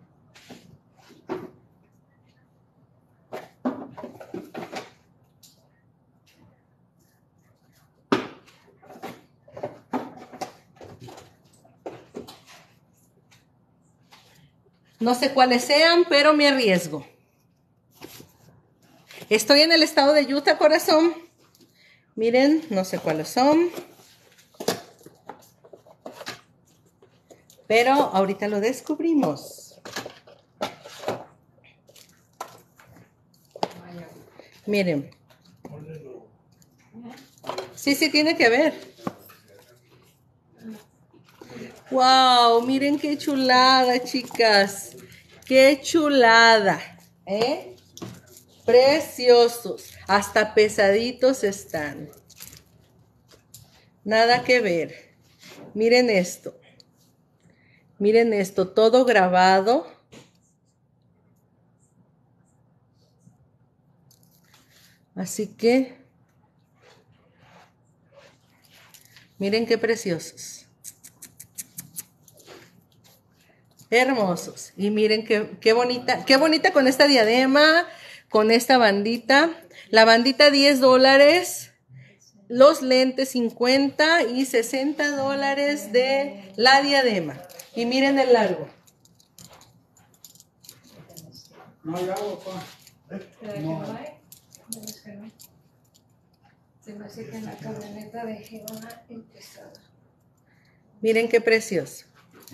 No sé cuáles sean, pero me arriesgo. Estoy en el estado de Utah, corazón. Miren, no sé cuáles son. Pero ahorita lo descubrimos. Miren. Sí, sí, tiene que ver. Wow, miren qué chulada, chicas. Qué chulada. ¿Eh? Preciosos. Hasta pesaditos están. Nada que ver. Miren esto. Miren esto, todo grabado. Así que, miren qué preciosos. Hermosos. Y miren qué, qué bonita, qué bonita con esta diadema, con esta bandita. La bandita diez dólares. Los lentes cincuenta y sesenta dólares de la diadema. Y miren el largo. No hay agua, pa. ¿Será que no hay? No, es que no. Se me hace que en la camioneta dejé una empezada. Miren qué precioso.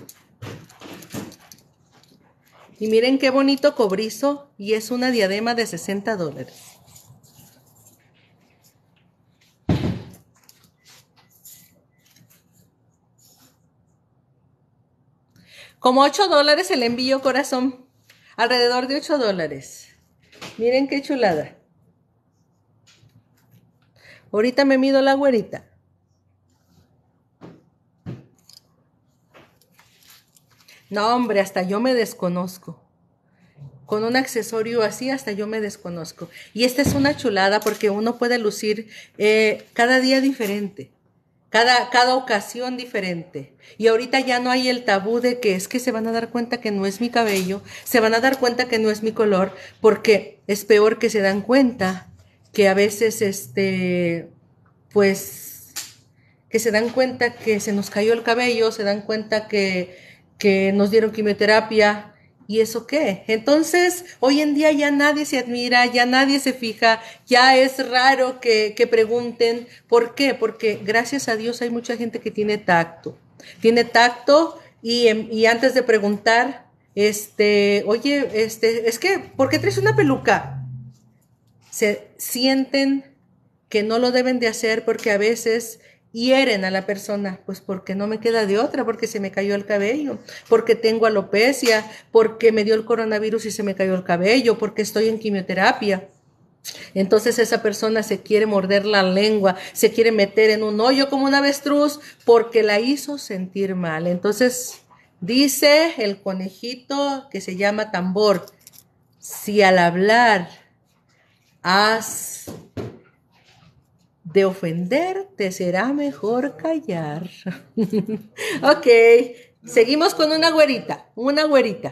Y miren qué bonito cobrizo. Y es una diadema de sesenta dólares. Como ocho dólares el envío, corazón. Alrededor de ocho dólares. Miren qué chulada. Ahorita me mido la güerita. No, hombre, hasta yo me desconozco. Con un accesorio así, hasta yo me desconozco. Y esta es una chulada porque uno puede lucir eh, cada día diferente. Cada, cada ocasión diferente. Y ahorita ya no hay el tabú de que es que se van a dar cuenta que no es mi cabello, se van a dar cuenta que no es mi color, porque es peor que se dan cuenta que a veces, este, pues, que se dan cuenta que se nos cayó el cabello, se dan cuenta que, que nos dieron quimioterapia. ¿Y eso qué? Entonces, hoy en día ya nadie se admira, ya nadie se fija, ya es raro que, que pregunten. ¿Por qué? Porque gracias a Dios hay mucha gente que tiene tacto. Tiene tacto y, y antes de preguntar, este, oye, este, es que, ¿por qué traes una peluca? Se sienten que no lo deben de hacer porque a veces hieren a la persona, pues porque no me queda de otra, porque se me cayó el cabello, porque tengo alopecia, porque me dio el coronavirus y se me cayó el cabello, porque estoy en quimioterapia. Entonces esa persona se quiere morder la lengua, se quiere meter en un hoyo como un avestruz porque la hizo sentir mal. Entonces dice el conejito que se llama tambor, si al hablar has de ofender, te será mejor callar. Ok, seguimos con una güerita, una güerita.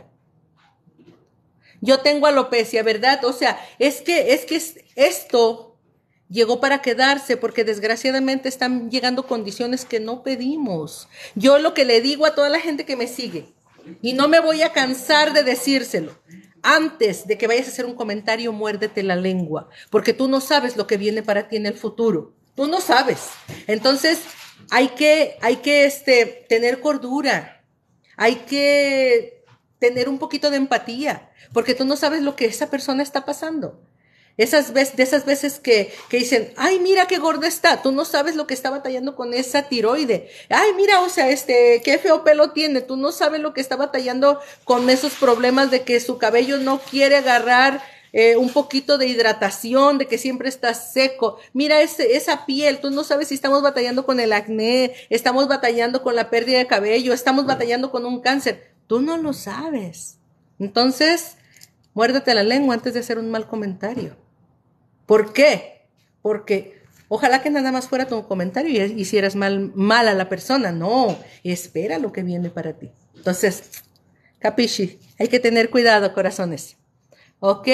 Yo tengo alopecia, ¿verdad? O sea, es que, es que esto llegó para quedarse porque desgraciadamente están llegando condiciones que no pedimos. Yo lo que le digo a toda la gente que me sigue, y no me voy a cansar de decírselo, antes de que vayas a hacer un comentario, muérdete la lengua, porque tú no sabes lo que viene para ti en el futuro. Tú no sabes. Entonces, hay que, hay que este, tener cordura. Hay que tener un poquito de empatía, porque tú no sabes lo que esa persona está pasando. Esas veces, de esas veces que, que dicen, ay, mira qué gorda está, tú no sabes lo que está batallando con esa tiroide. Ay, mira, o sea, este, qué feo pelo tiene, tú no sabes lo que está batallando con esos problemas de que su cabello no quiere agarrar eh, un poquito de hidratación, de que siempre estás seco. Mira ese, esa piel, tú no sabes si estamos batallando con el acné, estamos batallando con la pérdida de cabello, estamos batallando con un cáncer. Tú no lo sabes. Entonces, muérdete la lengua antes de hacer un mal comentario. ¿Por qué? Porque ojalá que nada más fuera tu comentario y hicieras mal, mal a la persona. No, espera lo que viene para ti. Entonces, capisci, hay que tener cuidado, corazones. Ok.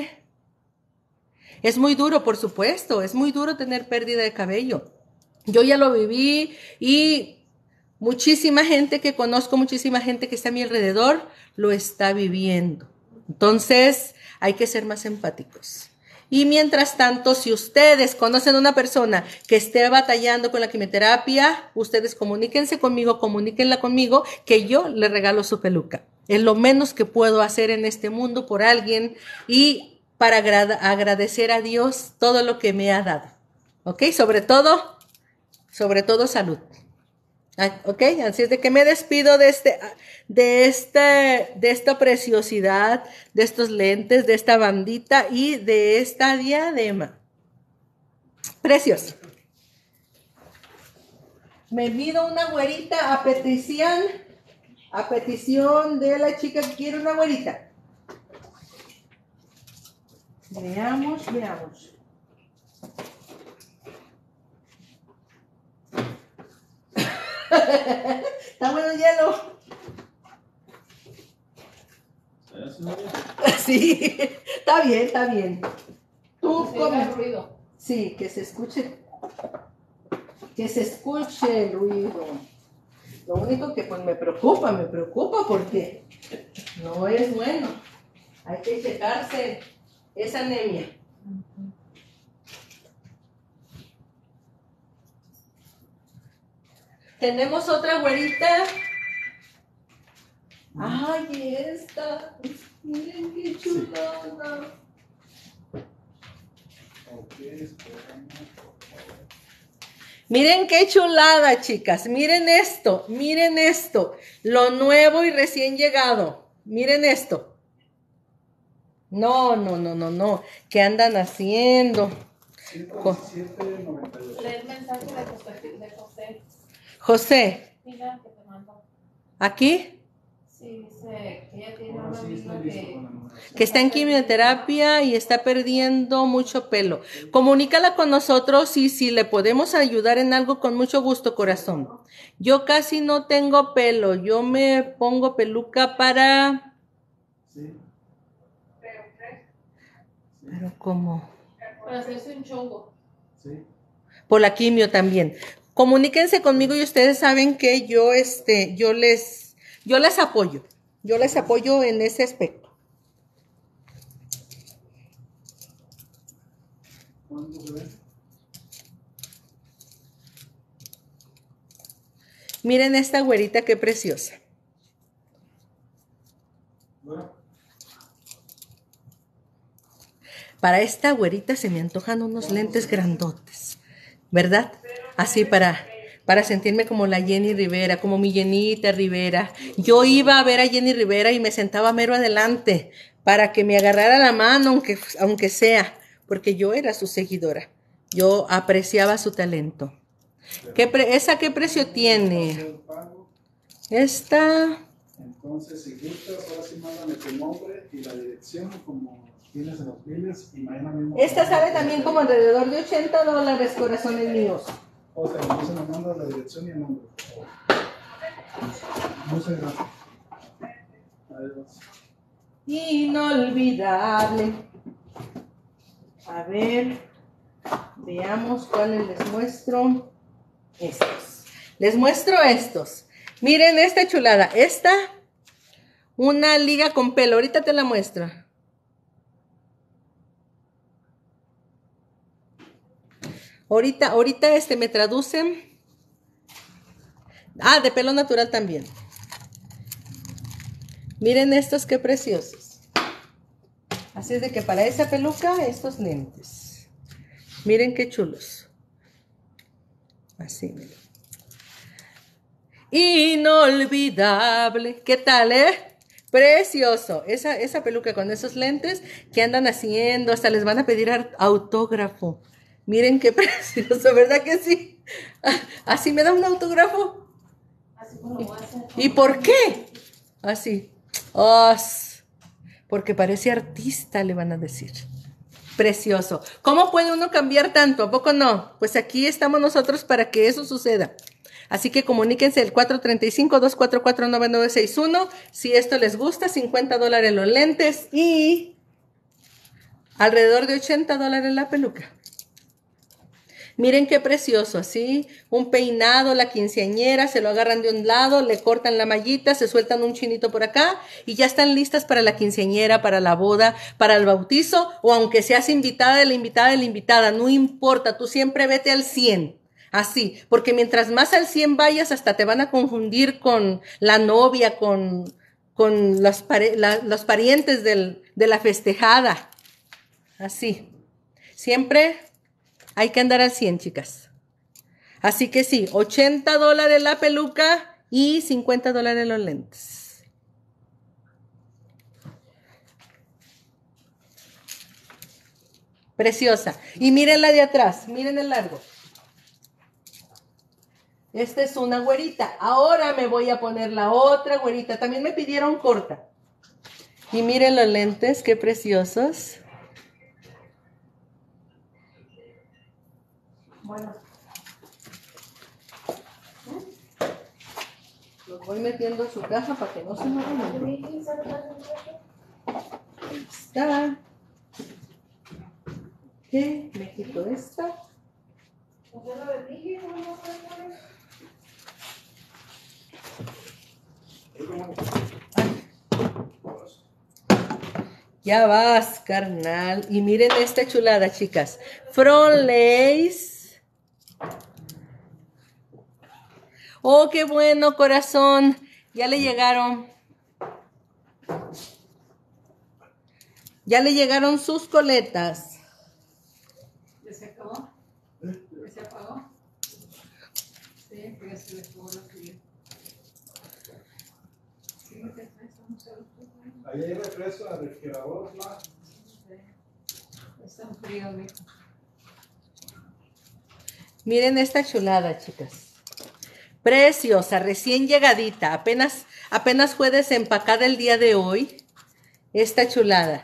Es muy duro, por supuesto, es muy duro tener pérdida de cabello. Yo ya lo viví y muchísima gente que conozco, muchísima gente que está a mi alrededor, lo está viviendo. Entonces, hay que ser más empáticos. Y mientras tanto, si ustedes conocen a una persona que esté batallando con la quimioterapia, ustedes comuníquense conmigo, comuníquenla conmigo, que yo le regalo su peluca. Es lo menos que puedo hacer en este mundo por alguien y para agra- agradecer a Dios todo lo que me ha dado. ¿Ok? Sobre todo, sobre todo salud. Ok, así es de que me despido de este, de este, de esta preciosidad, de estos lentes, de esta bandita y de esta diadema. Precios. Me pido una güerita a petición, a petición de la chica que quiere una güerita. Veamos, veamos. Está bueno el hielo. Sí, está bien, está bien. Tú Sí, come. haga ruido. Sí, que se escuche. Que se escuche el ruido. Lo único que pues me preocupa, me preocupa porque no es bueno. Hay que checarse esa anemia. Tenemos otra güerita. Ay, esta. Miren qué chulada. Miren qué chulada, chicas. Miren esto, miren esto. Lo nuevo y recién llegado. Miren esto. No, no, no, no, no. ¿Qué andan haciendo? ciento diecisiete noventa y ocho. Lee el mensaje de José. De José. José, Mira que te mandó. ¿aquí? Sí, dice que ella tiene Ahora una sí estoy amiga listo que... con la numeración. Que está en quimioterapia y está perdiendo mucho pelo. Comunícala con nosotros y si le podemos ayudar en algo, con mucho gusto, corazón. Yo casi no tengo pelo, yo me pongo peluca para... Sí. Pero ¿cómo? Para hacerse un chongo. Sí. Por la quimio también. Comuníquense conmigo y ustedes saben que yo, este, yo les, yo les apoyo. Yo les apoyo en ese aspecto. ¿Cuándo se ve? Miren esta güerita qué preciosa. Bueno, Para esta güerita se me antojan unos lentes grandotes, ¿verdad? Así para, para sentirme como la Jenny Rivera, como mi Jenita Rivera. Yo iba a ver a Jenny Rivera y me sentaba mero adelante para que me agarrara la mano, aunque, aunque sea, porque yo era su seguidora. Yo apreciaba su talento. ¿Qué pre- ¿Esa qué precio tiene? el pago. Esta, Entonces, si gustas, ahora sí mándame tu nombre y la dirección como tienes en los biles y mañana mismo. esta sale también como alrededor de ochenta dólares, corazones míos. O sea, entonces me mandas la dirección y el nombre, por favor. Muchas gracias. Adiós. Inolvidable. A ver, veamos cuáles les muestro. Estos. Les muestro estos. Miren esta chulada. Esta, una liga con pelo. Ahorita te la muestro. Ahorita, ahorita este me traducen. Ah, de pelo natural también. Miren estos qué preciosos. Así es de que para esa peluca, estos lentes. Miren qué chulos. Así, miren. Inolvidable. ¿Qué tal, eh? Precioso. Esa, esa peluca con esos lentes que andan haciendo, hasta les van a pedir autógrafo. Miren qué precioso, ¿verdad que sí? ¿Así me da un autógrafo? Así como lo voy a hacer. ¿Y por qué? Así. Oh, porque parece artista, le van a decir. Precioso. ¿Cómo puede uno cambiar tanto? ¿A poco no? Pues aquí estamos nosotros para que eso suceda. Así que comuníquense el cuatro tres cinco, dos cuatro cuatro, nueve nueve seis uno. Si esto les gusta, cincuenta dólares los lentes y alrededor de ochenta dólares la peluca. Miren qué precioso, así, un peinado, la quinceañera, se lo agarran de un lado, le cortan la mallita, se sueltan un chinito por acá y ya están listas para la quinceañera, para la boda, para el bautizo, o aunque seas invitada de la invitada de la invitada, no importa, tú siempre vete al cien, así, porque mientras más al cien vayas, hasta te van a confundir con la novia, con, con los, pare, la, los parientes del, de la festejada, así, siempre... Hay que andar al cien, chicas. Así que sí, ochenta dólares la peluca y cincuenta dólares los lentes. Preciosa. Y miren la de atrás, miren el largo. Esta es una güerita. Ahora me voy a poner la otra güerita. También me pidieron corta. Y miren los lentes, qué preciosos. Bueno, los voy metiendo en su caja para que no se me rompan. Está. ¿Qué? Me quito esta. Ya vas, carnal. Y miren esta chulada, chicas. Front lace. Oh, qué bueno, corazón. Ya le llegaron. Ya le llegaron sus coletas. ¿Ya se acabó? ¿Ya se apagó? Sí, porque se le acabó la fría. Sí, ¿qué refresco? No sé. Ahí hay refresco en el refrigerador, ¿no? Está frío, mijo. Miren esta chulada, chicas. Preciosa, recién llegadita. Apenas, apenas fue desempacada el día de hoy. Esta chulada.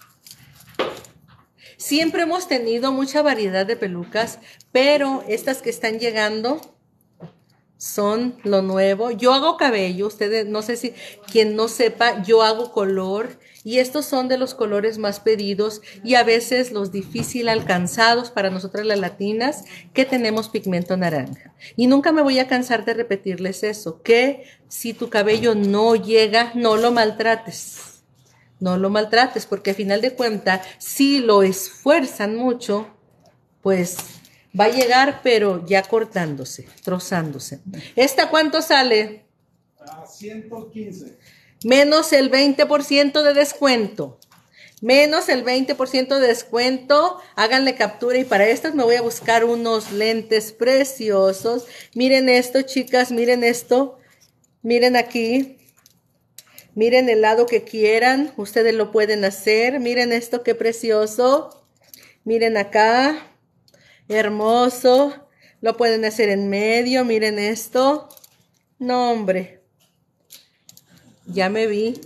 Siempre hemos tenido mucha variedad de pelucas, pero estas que están llegando son lo nuevo. Yo hago cabello, ustedes, no sé si quien no sepa, yo hago color y estos son de los colores más pedidos y a veces los difícil alcanzados para nosotras las latinas que tenemos pigmento naranja. Y nunca me voy a cansar de repetirles eso, que si tu cabello no llega, no lo maltrates. No lo maltrates porque a final de cuentas, si lo esfuerzan mucho, pues va a llegar, pero ya cortándose, trozándose. ¿Esta cuánto sale? A ciento quince. Menos el veinte por ciento de descuento. Menos el veinte por ciento de descuento. Háganle captura y para estas me voy a buscar unos lentes preciosos. Miren esto, chicas, miren esto. Miren aquí. Miren el lado que quieran. Ustedes lo pueden hacer. Miren esto, qué precioso. Miren acá. Hermoso. Lo pueden hacer en medio. Miren esto. No, hombre. Ya me vi.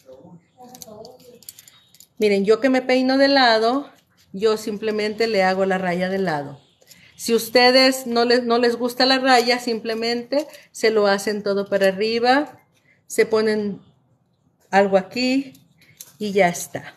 Miren, yo que me peino de lado, yo simplemente le hago la raya de lado. Si ustedes no les, no les gusta la raya, simplemente se lo hacen todo para arriba. Se ponen algo aquí y ya está.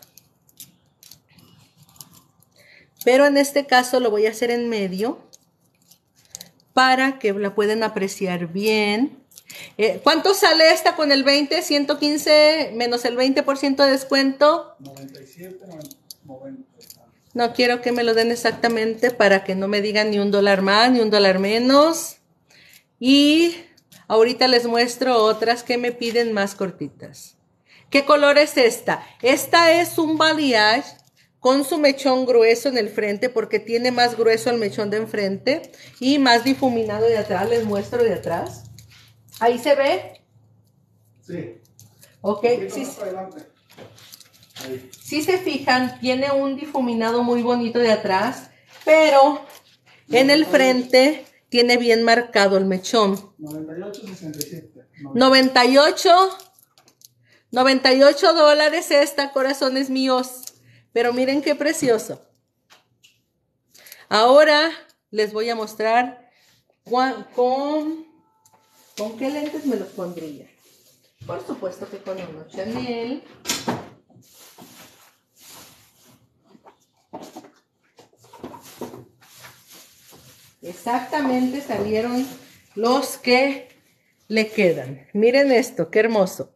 Pero en este caso lo voy a hacer en medio para que la puedan apreciar bien. Eh, ¿Cuánto sale esta con el veinte? ciento quince menos el veinte por ciento de descuento. noventa y siete, noventa. No quiero que me lo den exactamente para que no me digan ni un dólar más ni un dólar menos. Y ahorita les muestro otras que me piden más cortitas. ¿Qué color es esta? Esta es un balayage con su mechón grueso en el frente porque tiene más grueso el mechón de enfrente y más difuminado de atrás. Les muestro de atrás. Ahí se ve. Sí. Ok, Un poquito sí, más adelante. Ahí. si se fijan, tiene un difuminado muy bonito de atrás, pero en el frente tiene bien marcado el mechón. noventa y ocho sesenta y siete. noventa y ocho, noventa y ocho dólares esta, corazones míos. Pero miren qué precioso. Ahora les voy a mostrar cuán- con, con qué lentes me los pondría. Por supuesto que con unos Chanel. Exactamente salieron los que le quedan. Miren esto, qué hermoso.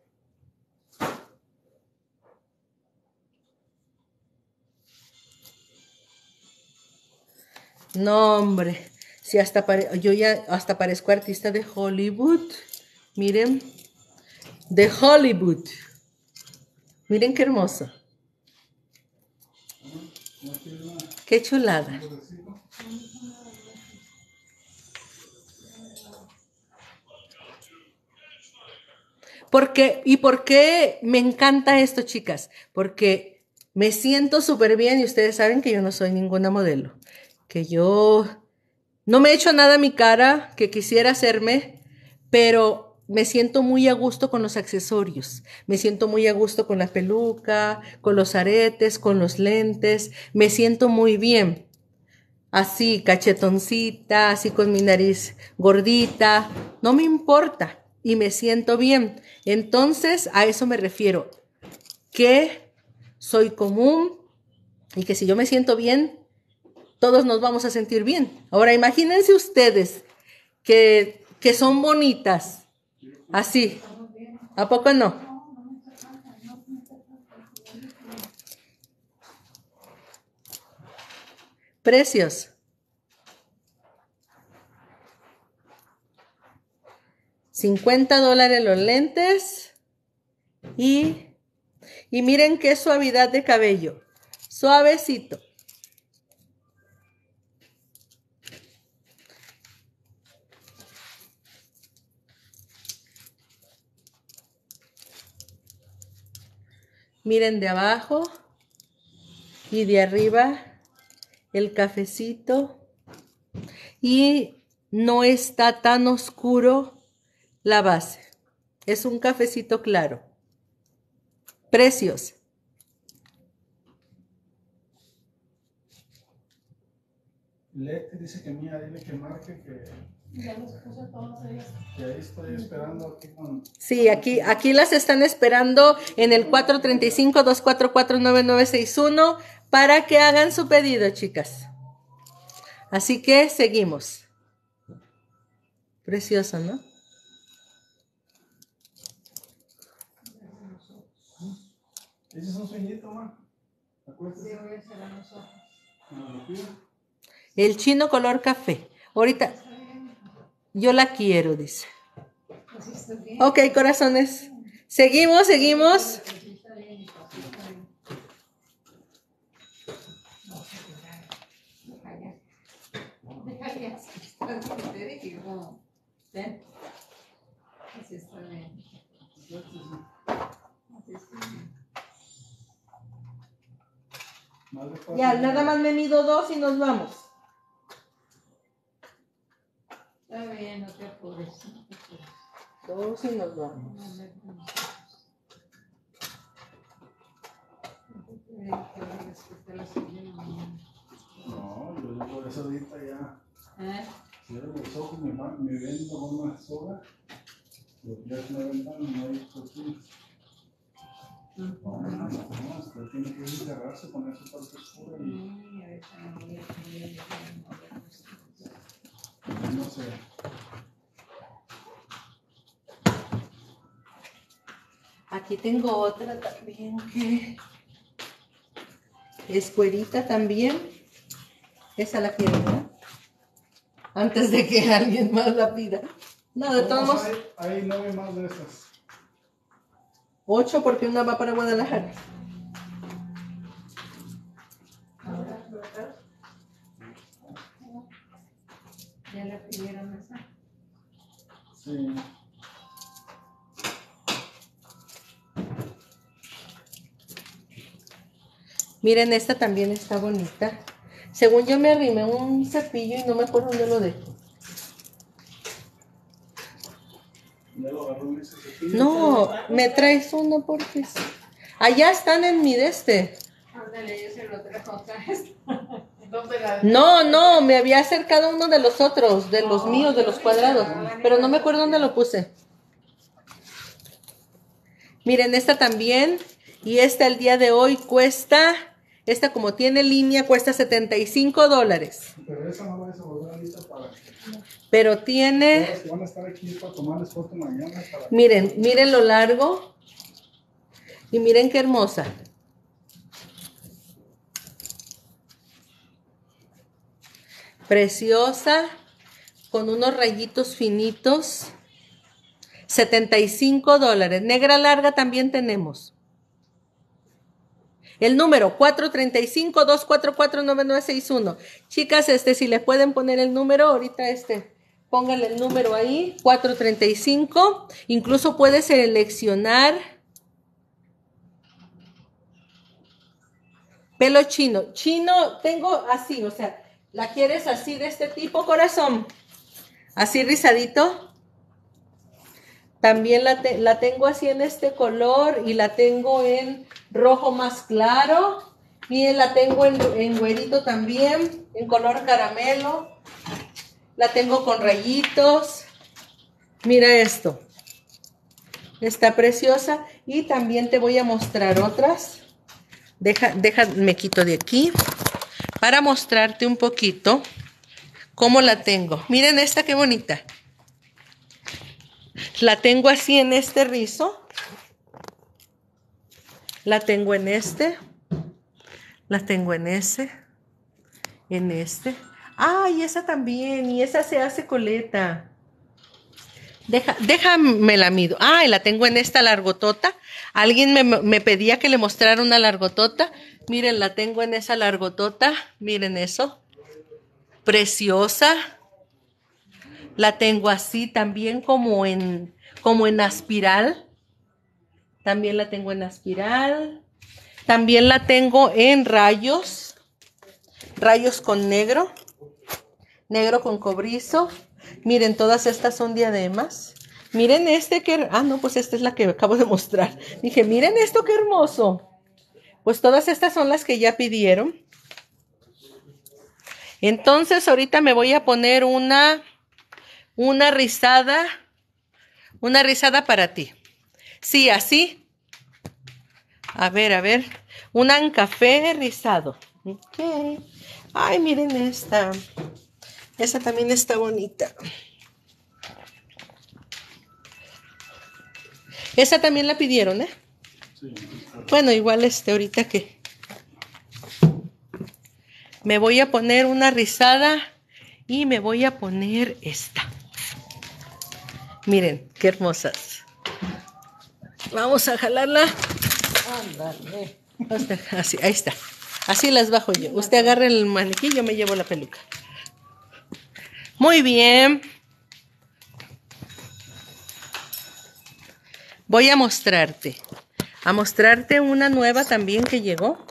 No, hombre, si hasta pare- yo ya hasta parezco artista de Hollywood. Miren, de Hollywood. Miren qué hermoso. Qué chulada. Porque, ¿y por qué me encanta esto, chicas? Porque me siento súper bien y ustedes saben que yo no soy ninguna modelo. Que yo no me he hecho nada a mi cara que quisiera hacerme, pero me siento muy a gusto con los accesorios. Me siento muy a gusto con la peluca, con los aretes, con los lentes. Me siento muy bien. Así, cachetoncita, así con mi nariz gordita. No me importa y me siento bien. Entonces, a eso me refiero. Que soy común y que si yo me siento bien, todos nos vamos a sentir bien. Ahora, imagínense ustedes que, que son bonitas, así. ¿A poco no? Precios. cincuenta dólares los lentes. Y, y miren qué suavidad de cabello. Suavecito. Miren de abajo y de arriba el cafecito. Y no está tan oscuro la base. Es un cafecito claro. Precios. Leti dice que mía, dile que marque que, Ya los puse todos ellos. que ahí estoy esperando aquí con... Sí, aquí, aquí las están esperando en el cuatro tres cinco, dos cuatro cuatro, nueve nueve seis uno para que hagan su pedido, chicas. Así que seguimos. Precioso, ¿no? Ese es un sueñito, ma. Acuérdate. Sí, voy a cerrar los ojos. No lo pido. El chino color café. Ahorita, yo la quiero, dice. Así está bien. Ok, corazones. Seguimos, seguimos. Así está bien, así está bien. Vamos a llorar. Deja ya. Deja ya. Así está bien. Te dije, no. Ven. Así está bien. Así está bien. Más despacio. Ya, nada más me mido dos y nos vamos. Está bien, no te apures. No te apures. Dos y nos vamos. No me con los ojos. No te apures, que digas que te la seguí en la mañana. No, yo, yo por eso ahorita ya ¿Eh? cierro los ojos, me, va- me ven como una soga. Lo que ya es una ventana, no hay cortinas. No, no, no, no, usted tiene que encerrarse con esa parte oscura y Ay, ahorita me voy a poner el no sé. Aquí tengo otra también que es cuerita también. Esa la quiero, ¿verdad? Antes de que alguien más la pida. No, de todos modos, Hay, hay nueve más de esas. ocho porque una va para Guadalajara. ¿Ya le pidieron esa? Sí. Miren, esta también está bonita. Según yo me arrimé un cepillo y no me acuerdo dónde lo dejé. ¿Ya lo agarró en ese cepillo? No, me traes uno porque... Allá están en mi de este. Ándale, yo se lo trajo acá. ¿Dónde la- No, no, me había acercado uno de los otros, de los míos, de los cuadrados. Pero no me acuerdo dónde lo puse. Miren, esta también. Y esta el día de hoy cuesta, esta como tiene línea, cuesta setenta y cinco dólares. Pero esa no la vas a volver ahorita para... Pero tiene, Todas que van a estar aquí para tomarles foto mañana. Para... miren, miren lo largo. Y miren qué hermosa. Preciosa. Con unos rayitos finitos. setenta y cinco dólares. Negra larga también tenemos. El número cuatro tres cinco, dos cuatro cuatro, nueve nueve seis uno. Chicas, este, si le pueden poner el número, ahorita este, pónganle el número ahí, cuatro tres cinco. Incluso puede seleccionar pelo chino. Chino, tengo así, o sea, ¿la quieres así de este tipo, corazón? Así rizadito. También la, te, la tengo así en este color y la tengo en rojo más claro. Miren, la tengo en, en güerito también, en color caramelo. La tengo con rayitos. Mira esto. Está preciosa. Y también te voy a mostrar otras. Deja, deja, me quito de aquí para mostrarte un poquito cómo la tengo. Miren esta qué bonita. La tengo así en este rizo. La tengo en este. La tengo en ese. En este. Ah, y esa también. Y esa se hace coleta. Deja, déjame la mido. Ah, y la tengo en esta largotota. Alguien me, me pedía que le mostrara una largotota. Miren, la tengo en esa largotota. Miren eso. Preciosa. La tengo así también como en, como en aspiral. También la tengo en aspiral. También la tengo en rayos. Rayos con negro. Negro con cobrizo. Miren, todas estas son diademas. Miren este que... Ah, no, pues esta es la que acabo de mostrar. Dije, miren esto qué hermoso. Pues todas estas son las que ya pidieron. Entonces ahorita me voy a poner una... Una rizada. Una rizada para ti. Sí, así. A ver, a ver. Una en café rizado. Ok. Ay, miren esta. Esa también está bonita. Esa también la pidieron, ¿eh? Sí. Bueno, igual este ahorita que me voy a poner una rizada y me voy a poner esta. Miren, qué hermosas. Vamos a jalarla. Ándale. Así, ahí está. Así las bajo yo. Usted agarra el maniquí, yo me llevo la peluca. Muy bien. Voy a mostrarte. A mostrarte una nueva también que llegó.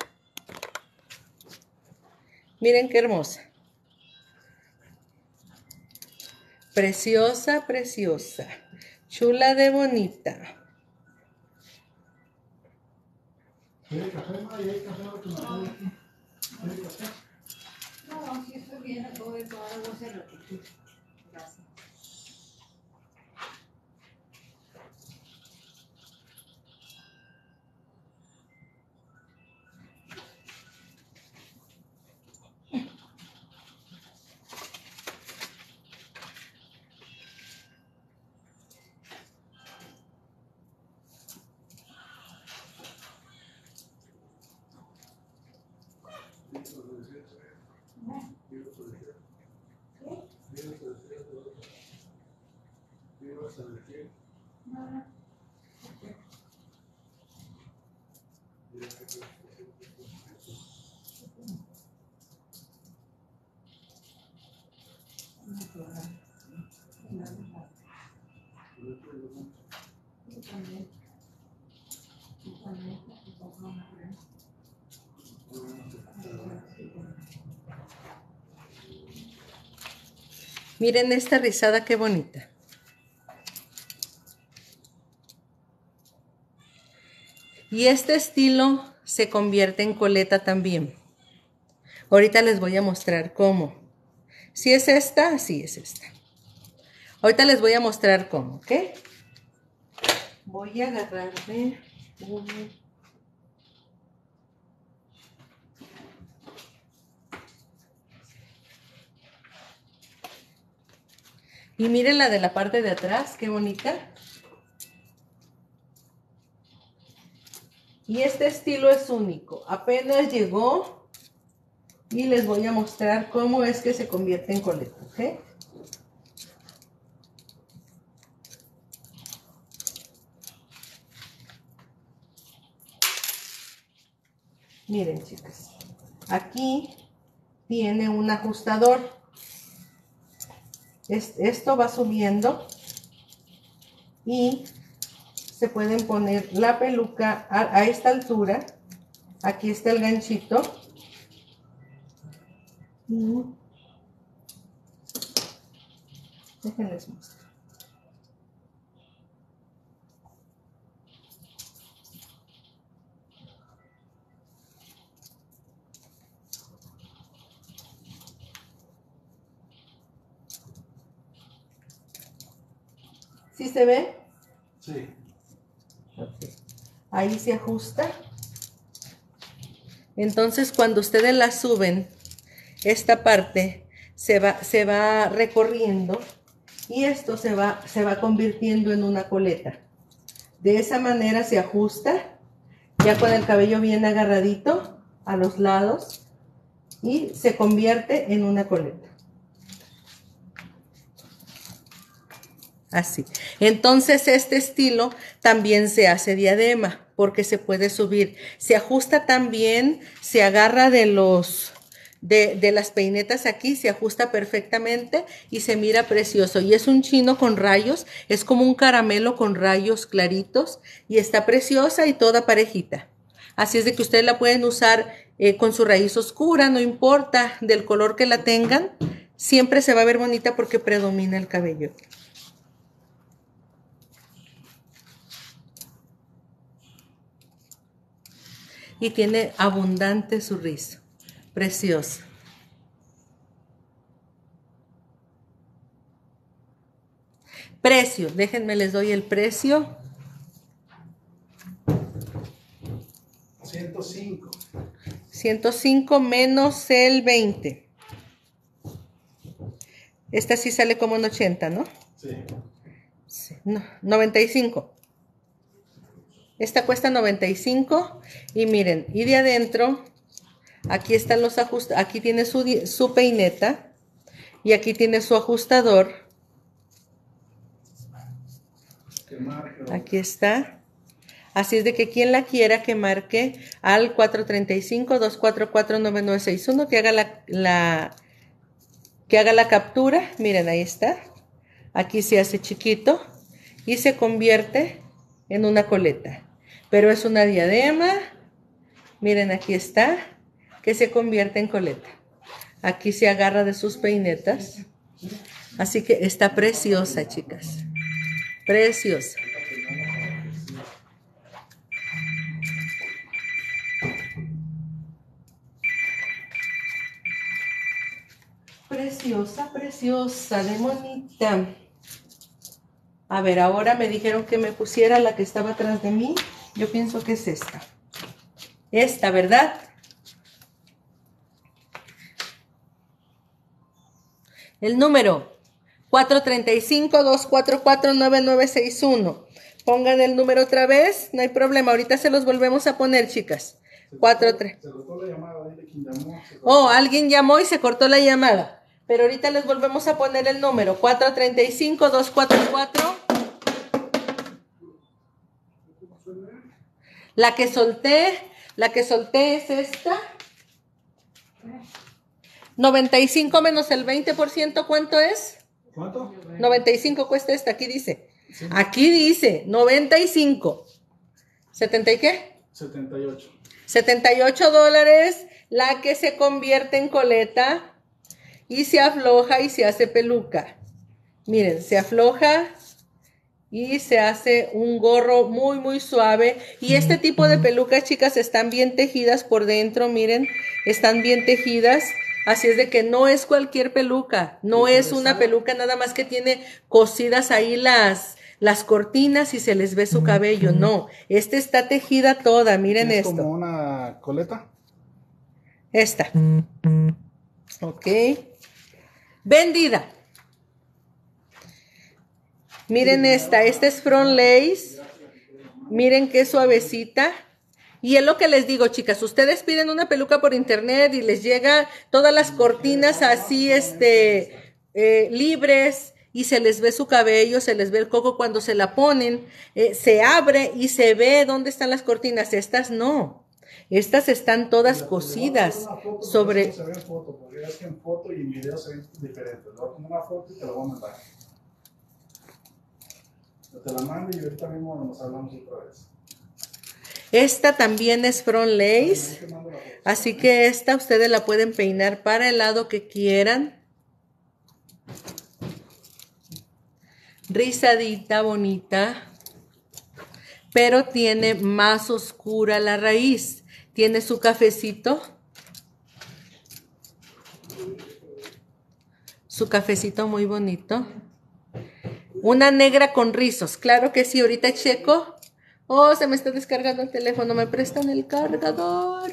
Miren qué hermosa. Preciosa, preciosa. Chula de bonita. ¿Quiere café, ma? ¿Y hay café o tomate aquí? ¿Quiere café? No, si estoy bien, acabo de tomar algo hace ratito. Gracias. Miren esta rizada, qué bonita. Y este estilo se convierte en coleta también. Ahorita les voy a mostrar cómo. Si es esta, sí es esta. Ahorita les voy a mostrar cómo, ¿ok? Voy a agarrarme un... Y miren la de la parte de atrás, qué bonita. Y este estilo es único. Apenas llegó y les voy a mostrar cómo es que se convierte en coleta, ¿ok? Miren, chicas. Aquí tiene un ajustador. Esto va subiendo y se pueden poner la peluca a, a esta altura. Aquí está el ganchito. Y déjenles mostrar. ¿Sí se ve? Sí. Okay. Ahí se ajusta. Entonces, cuando ustedes la suben, esta parte se va, se va recorriendo y esto se va, se va convirtiendo en una coleta. De esa manera se ajusta, ya con el cabello bien agarradito a los lados, y se convierte en una coleta. Así. Entonces este estilo también se hace diadema porque se puede subir. Se ajusta también, se agarra de los de, de las peinetas aquí, se ajusta perfectamente y se mira precioso. Y es un chino con rayos, es como un caramelo con rayos claritos y está preciosa y toda parejita. Así es de que ustedes la pueden usar eh, con su raíz oscura, no importa del color que la tengan, siempre se va a ver bonita porque predomina el cabello. Y tiene abundante su rizo, precioso. Precio, déjenme les doy el precio. ciento cinco. ciento cinco menos el veinte. Esta sí sale como en ochenta, ¿no? Sí. Sí, no, noventa y cinco. Esta cuesta noventa y cinco y miren, y de adentro, aquí están los ajustes, aquí tiene su, su peineta y aquí tiene su ajustador. Que marque. Aquí está. Así es de que quien la quiera que marque al cuatro tres cinco, dos cuatro cuatro, nueve nueve seis uno, que haga la, la, que haga la captura. Miren, ahí está. Aquí se hace chiquito y se convierte en una coleta. Pero es una diadema. Miren, aquí está, que se convierte en coleta. Aquí se agarra de sus peinetas. Así que está preciosa, chicas. Preciosa. Preciosa, preciosa, de bonita. A ver, ahora me dijeron que me pusiera la que estaba atrás de mí. Yo pienso que es esta. Esta, ¿verdad? El número cuatro tres cinco, dos cuatro cuatro, nueve nueve seis uno. Pongan el número otra vez, no hay problema. Ahorita se los volvemos a poner, chicas. cuatro tres. Se cortó la llamada, dile quién llamó. Oh, alguien llamó y se cortó la llamada. Pero ahorita les volvemos a poner el número. cuatro tres cinco, dos cuatro cuatro. La que solté, la que solté es esta. noventa y cinco menos el veinte por ciento, ¿cuánto es? ¿Cuánto? noventa y cinco cuesta esta, aquí dice. Aquí dice noventa y cinco. ¿setenta y qué? setenta y ocho. setenta y ocho dólares, la que se convierte en coleta. y se afloja y se hace peluca. Miren, se afloja y se hace un gorro muy, muy suave. Y este tipo de pelucas, chicas, están bien tejidas por dentro, miren, están bien tejidas. Así es de que no es cualquier peluca, no es una peluca nada más que tiene cosidas ahí las, las cortinas y se les ve su cabello, no. Esta está tejida toda, miren Es esto. como una coleta. Esta. Ok. Vendida. Miren esta, esta es front lace. Miren qué suavecita. Y es lo que les digo, chicas, ustedes piden una peluca por internet y les llega todas las cortinas así, este, eh, libres, y se les ve su cabello, se les ve el coco cuando se la ponen, eh, se abre y se ve dónde están las cortinas. Estas no, estas están todas cosidas sobre... Se ve en foto, porque es que en foto y en video se ven diferentes. Le voy a tomar una foto y te la voy a mandar. Yo te la mando y ahorita mismo nos hablamos otra vez. Esta también es front lace, así que esta ustedes la pueden peinar para el lado que quieran. Rizadita, bonita, pero tiene más oscura la raíz. Tiene su cafecito. Su cafecito muy bonito. Una negra con rizos, claro que sí, ahorita checo. Oh, se me está descargando el teléfono. ¿Me prestan el cargador?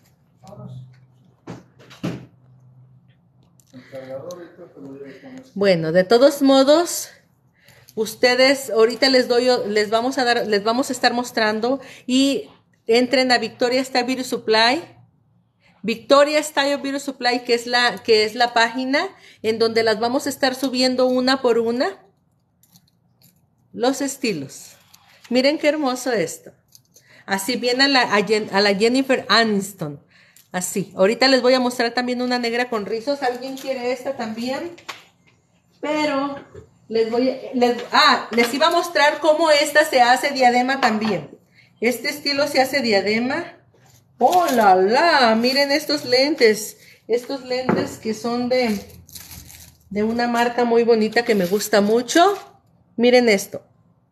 Bueno, de todos modos, ustedes ahorita les doy, les vamos a dar, les vamos a estar mostrando y entren a Victoria Style Beauty Supply. Victoria Style Beauty Supply, que es la, que es la página en donde las vamos a estar subiendo una por una. Los estilos. Miren qué hermoso esto. Así viene a la, a, Jen, a la Jennifer Aniston. Así. Ahorita les voy a mostrar también una negra con rizos. ¿Alguien quiere esta también? Pero les voy a... Les, ah, les iba a mostrar cómo esta se hace diadema también. Este estilo se hace diadema. ¡Oh, la, la! Miren estos lentes. Estos lentes que son de, de una marca muy bonita que me gusta mucho. Miren esto.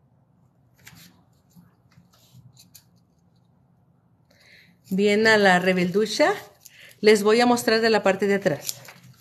Bien a la rebelducha. Les voy a mostrar de la parte de atrás.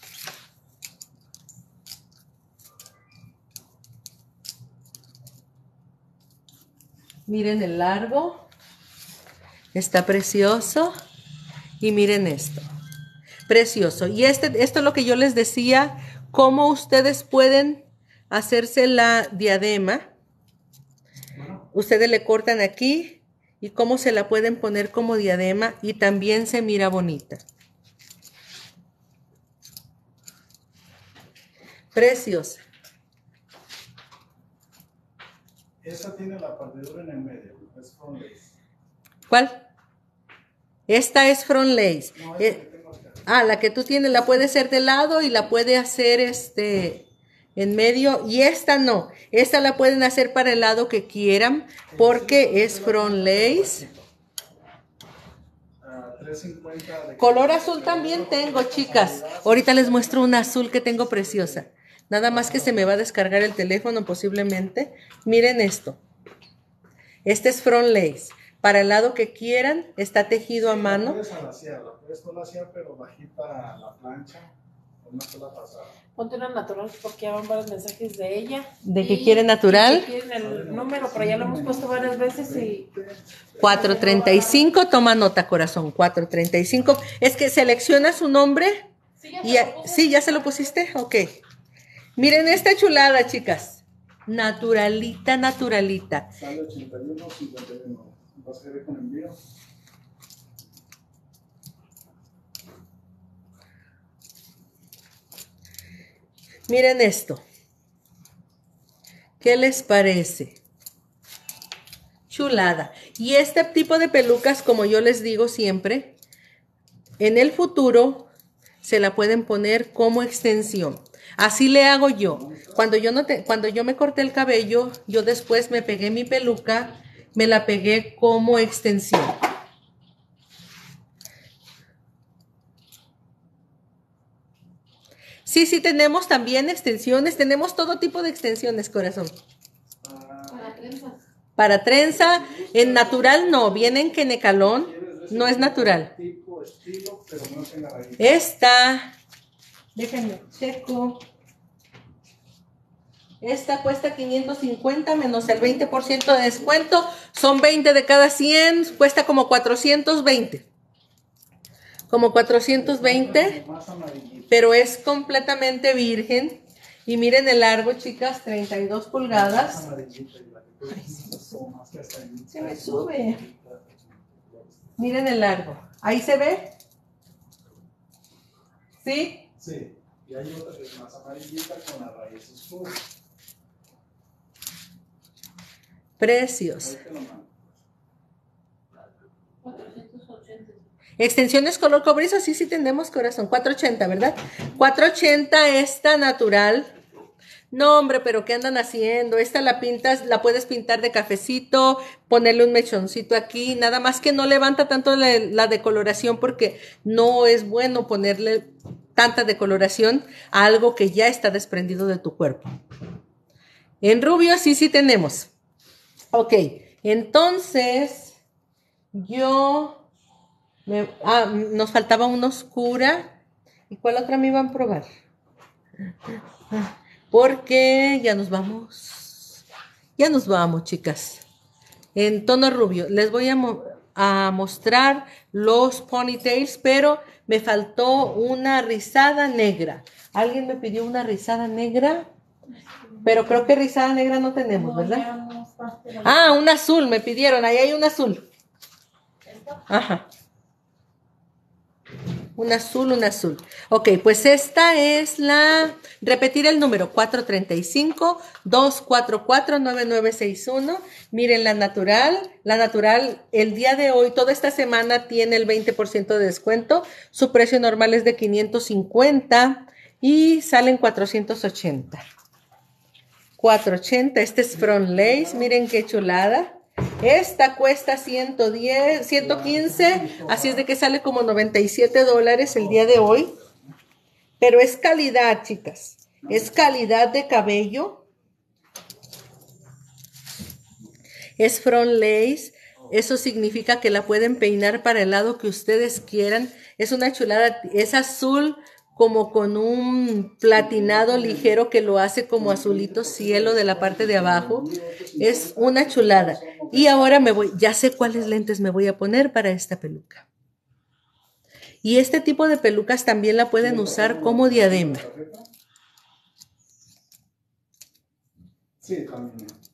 Miren el largo. Está precioso. Y miren esto. Precioso. Y este, esto es lo que yo les decía. Cómo ustedes pueden hacerse la diadema. Ustedes le cortan aquí. Y cómo se la pueden poner como diadema y también se mira bonita. Preciosa. Esa tiene la partidura en el medio, es front lace. ¿Cuál? Esta es front lace. No, eh, que tengo acá. Ah, la que tú tienes la puede hacer de lado y la puede hacer este... en medio, y esta no, esta la pueden hacer para el lado que quieran porque es front lace. Color azul también tengo, chicas. Ahorita les muestro una azul que tengo preciosa. Nada más que se me va a descargar el teléfono posiblemente. Miren esto. Este es front lace. Para el lado que quieran, está tejido a mano. La puedes alaciar, la puedes alaciar, pero bajita la plancha, una sola pasada. Ponte una natural porque ya van varios mensajes de ella. ¿De que quiere natural? Que quieren el número, pero ya lo hemos puesto varias veces y... cuatro treinta y cinco, toma nota, corazón. cuatro treinta y cinco. Es que selecciona su nombre. Sí, ya, Y ya, ¿sí, ya se lo pusiste? Ok. Miren esta chulada, chicas. Naturalita, naturalita. Sale ochenta y uno cincuenta y uno. ¿Vas a querer con envío? Miren esto. ¿Qué les parece? Chulada. Y este tipo de pelucas, como yo les digo siempre, en el futuro se la pueden poner como extensión. Así le hago yo. Cuando yo, no te, cuando yo me corté el cabello, yo después me pegué mi peluca, me la pegué como extensión. Sí, sí, tenemos también extensiones. Tenemos todo tipo de extensiones, corazón. Para trenzas. Para trenza, en natural no. Viene en quenecalón. No es natural. Tipo, estilo, pero no tenga raíz. Esta, déjenme checo. Esta cuesta quinientos cincuenta menos el veinte por ciento de descuento. Son veinte de cada cien. Cuesta como cuatrocientos veinte. Como cuatrocientos veinte. Más amarillito. Pero es completamente virgen. Y miren el largo, chicas, treinta y dos pulgadas. Amarillita y la que tú- más que hasta ahí. Se me sube. Miren el largo. ¿Ahí se ve? ¿Sí? Sí, y hay otra que es más amarillita con la raíz oscura. Precios. Ahí te lo mando. cuatrocientos ochenta. Extensiones color cobrizo, sí, sí tenemos, corazón. cuatrocientos ochenta, ¿verdad? cuatrocientos ochenta, esta natural. No, hombre, pero ¿qué andan haciendo? Esta la pintas, la puedes pintar de cafecito, ponerle un mechoncito aquí, nada más que no levanta tanto la, la decoloración porque no es bueno ponerle tanta decoloración a algo que ya está desprendido de tu cuerpo. En rubio sí, sí tenemos. Ok, entonces yo, me, ah, nos faltaba una oscura. ¿Y cuál otra me iban a probar? Porque ya nos vamos. Ya nos vamos, chicas. En tono rubio. Les voy a, mo a mostrar los ponytails, pero me faltó una rizada negra. ¿Alguien me pidió una rizada negra? Pero creo que rizada negra no tenemos, ¿verdad? Ah, un azul me pidieron. Ahí hay un azul. Ajá. Un azul, un azul. Ok, pues esta es la... Repetir el número cuatro tres cinco, dos cuatro cuatro, nueve nueve seis uno. Miren la natural. La natural el día de hoy, toda esta semana tiene el veinte por ciento de descuento. Su precio normal es de quinientos cincuenta y salen cuatrocientos ochenta. cuatrocientos ochenta. Este es front lace. Miren qué chulada. Esta cuesta ciento diez, ciento quince, así es de que sale como noventa y siete dólares el día de hoy. Pero es calidad, chicas. Es calidad de cabello. Es front lace. Eso significa que la pueden peinar para el lado que ustedes quieran. Es una chulada. Es azul como con un platinado ligero que lo hace como azulito cielo de la parte de abajo. Es una chulada. Y ahora me voy, ya sé cuáles lentes me voy a poner para esta peluca. Y este tipo de pelucas también la pueden usar como diadema. Sí, también.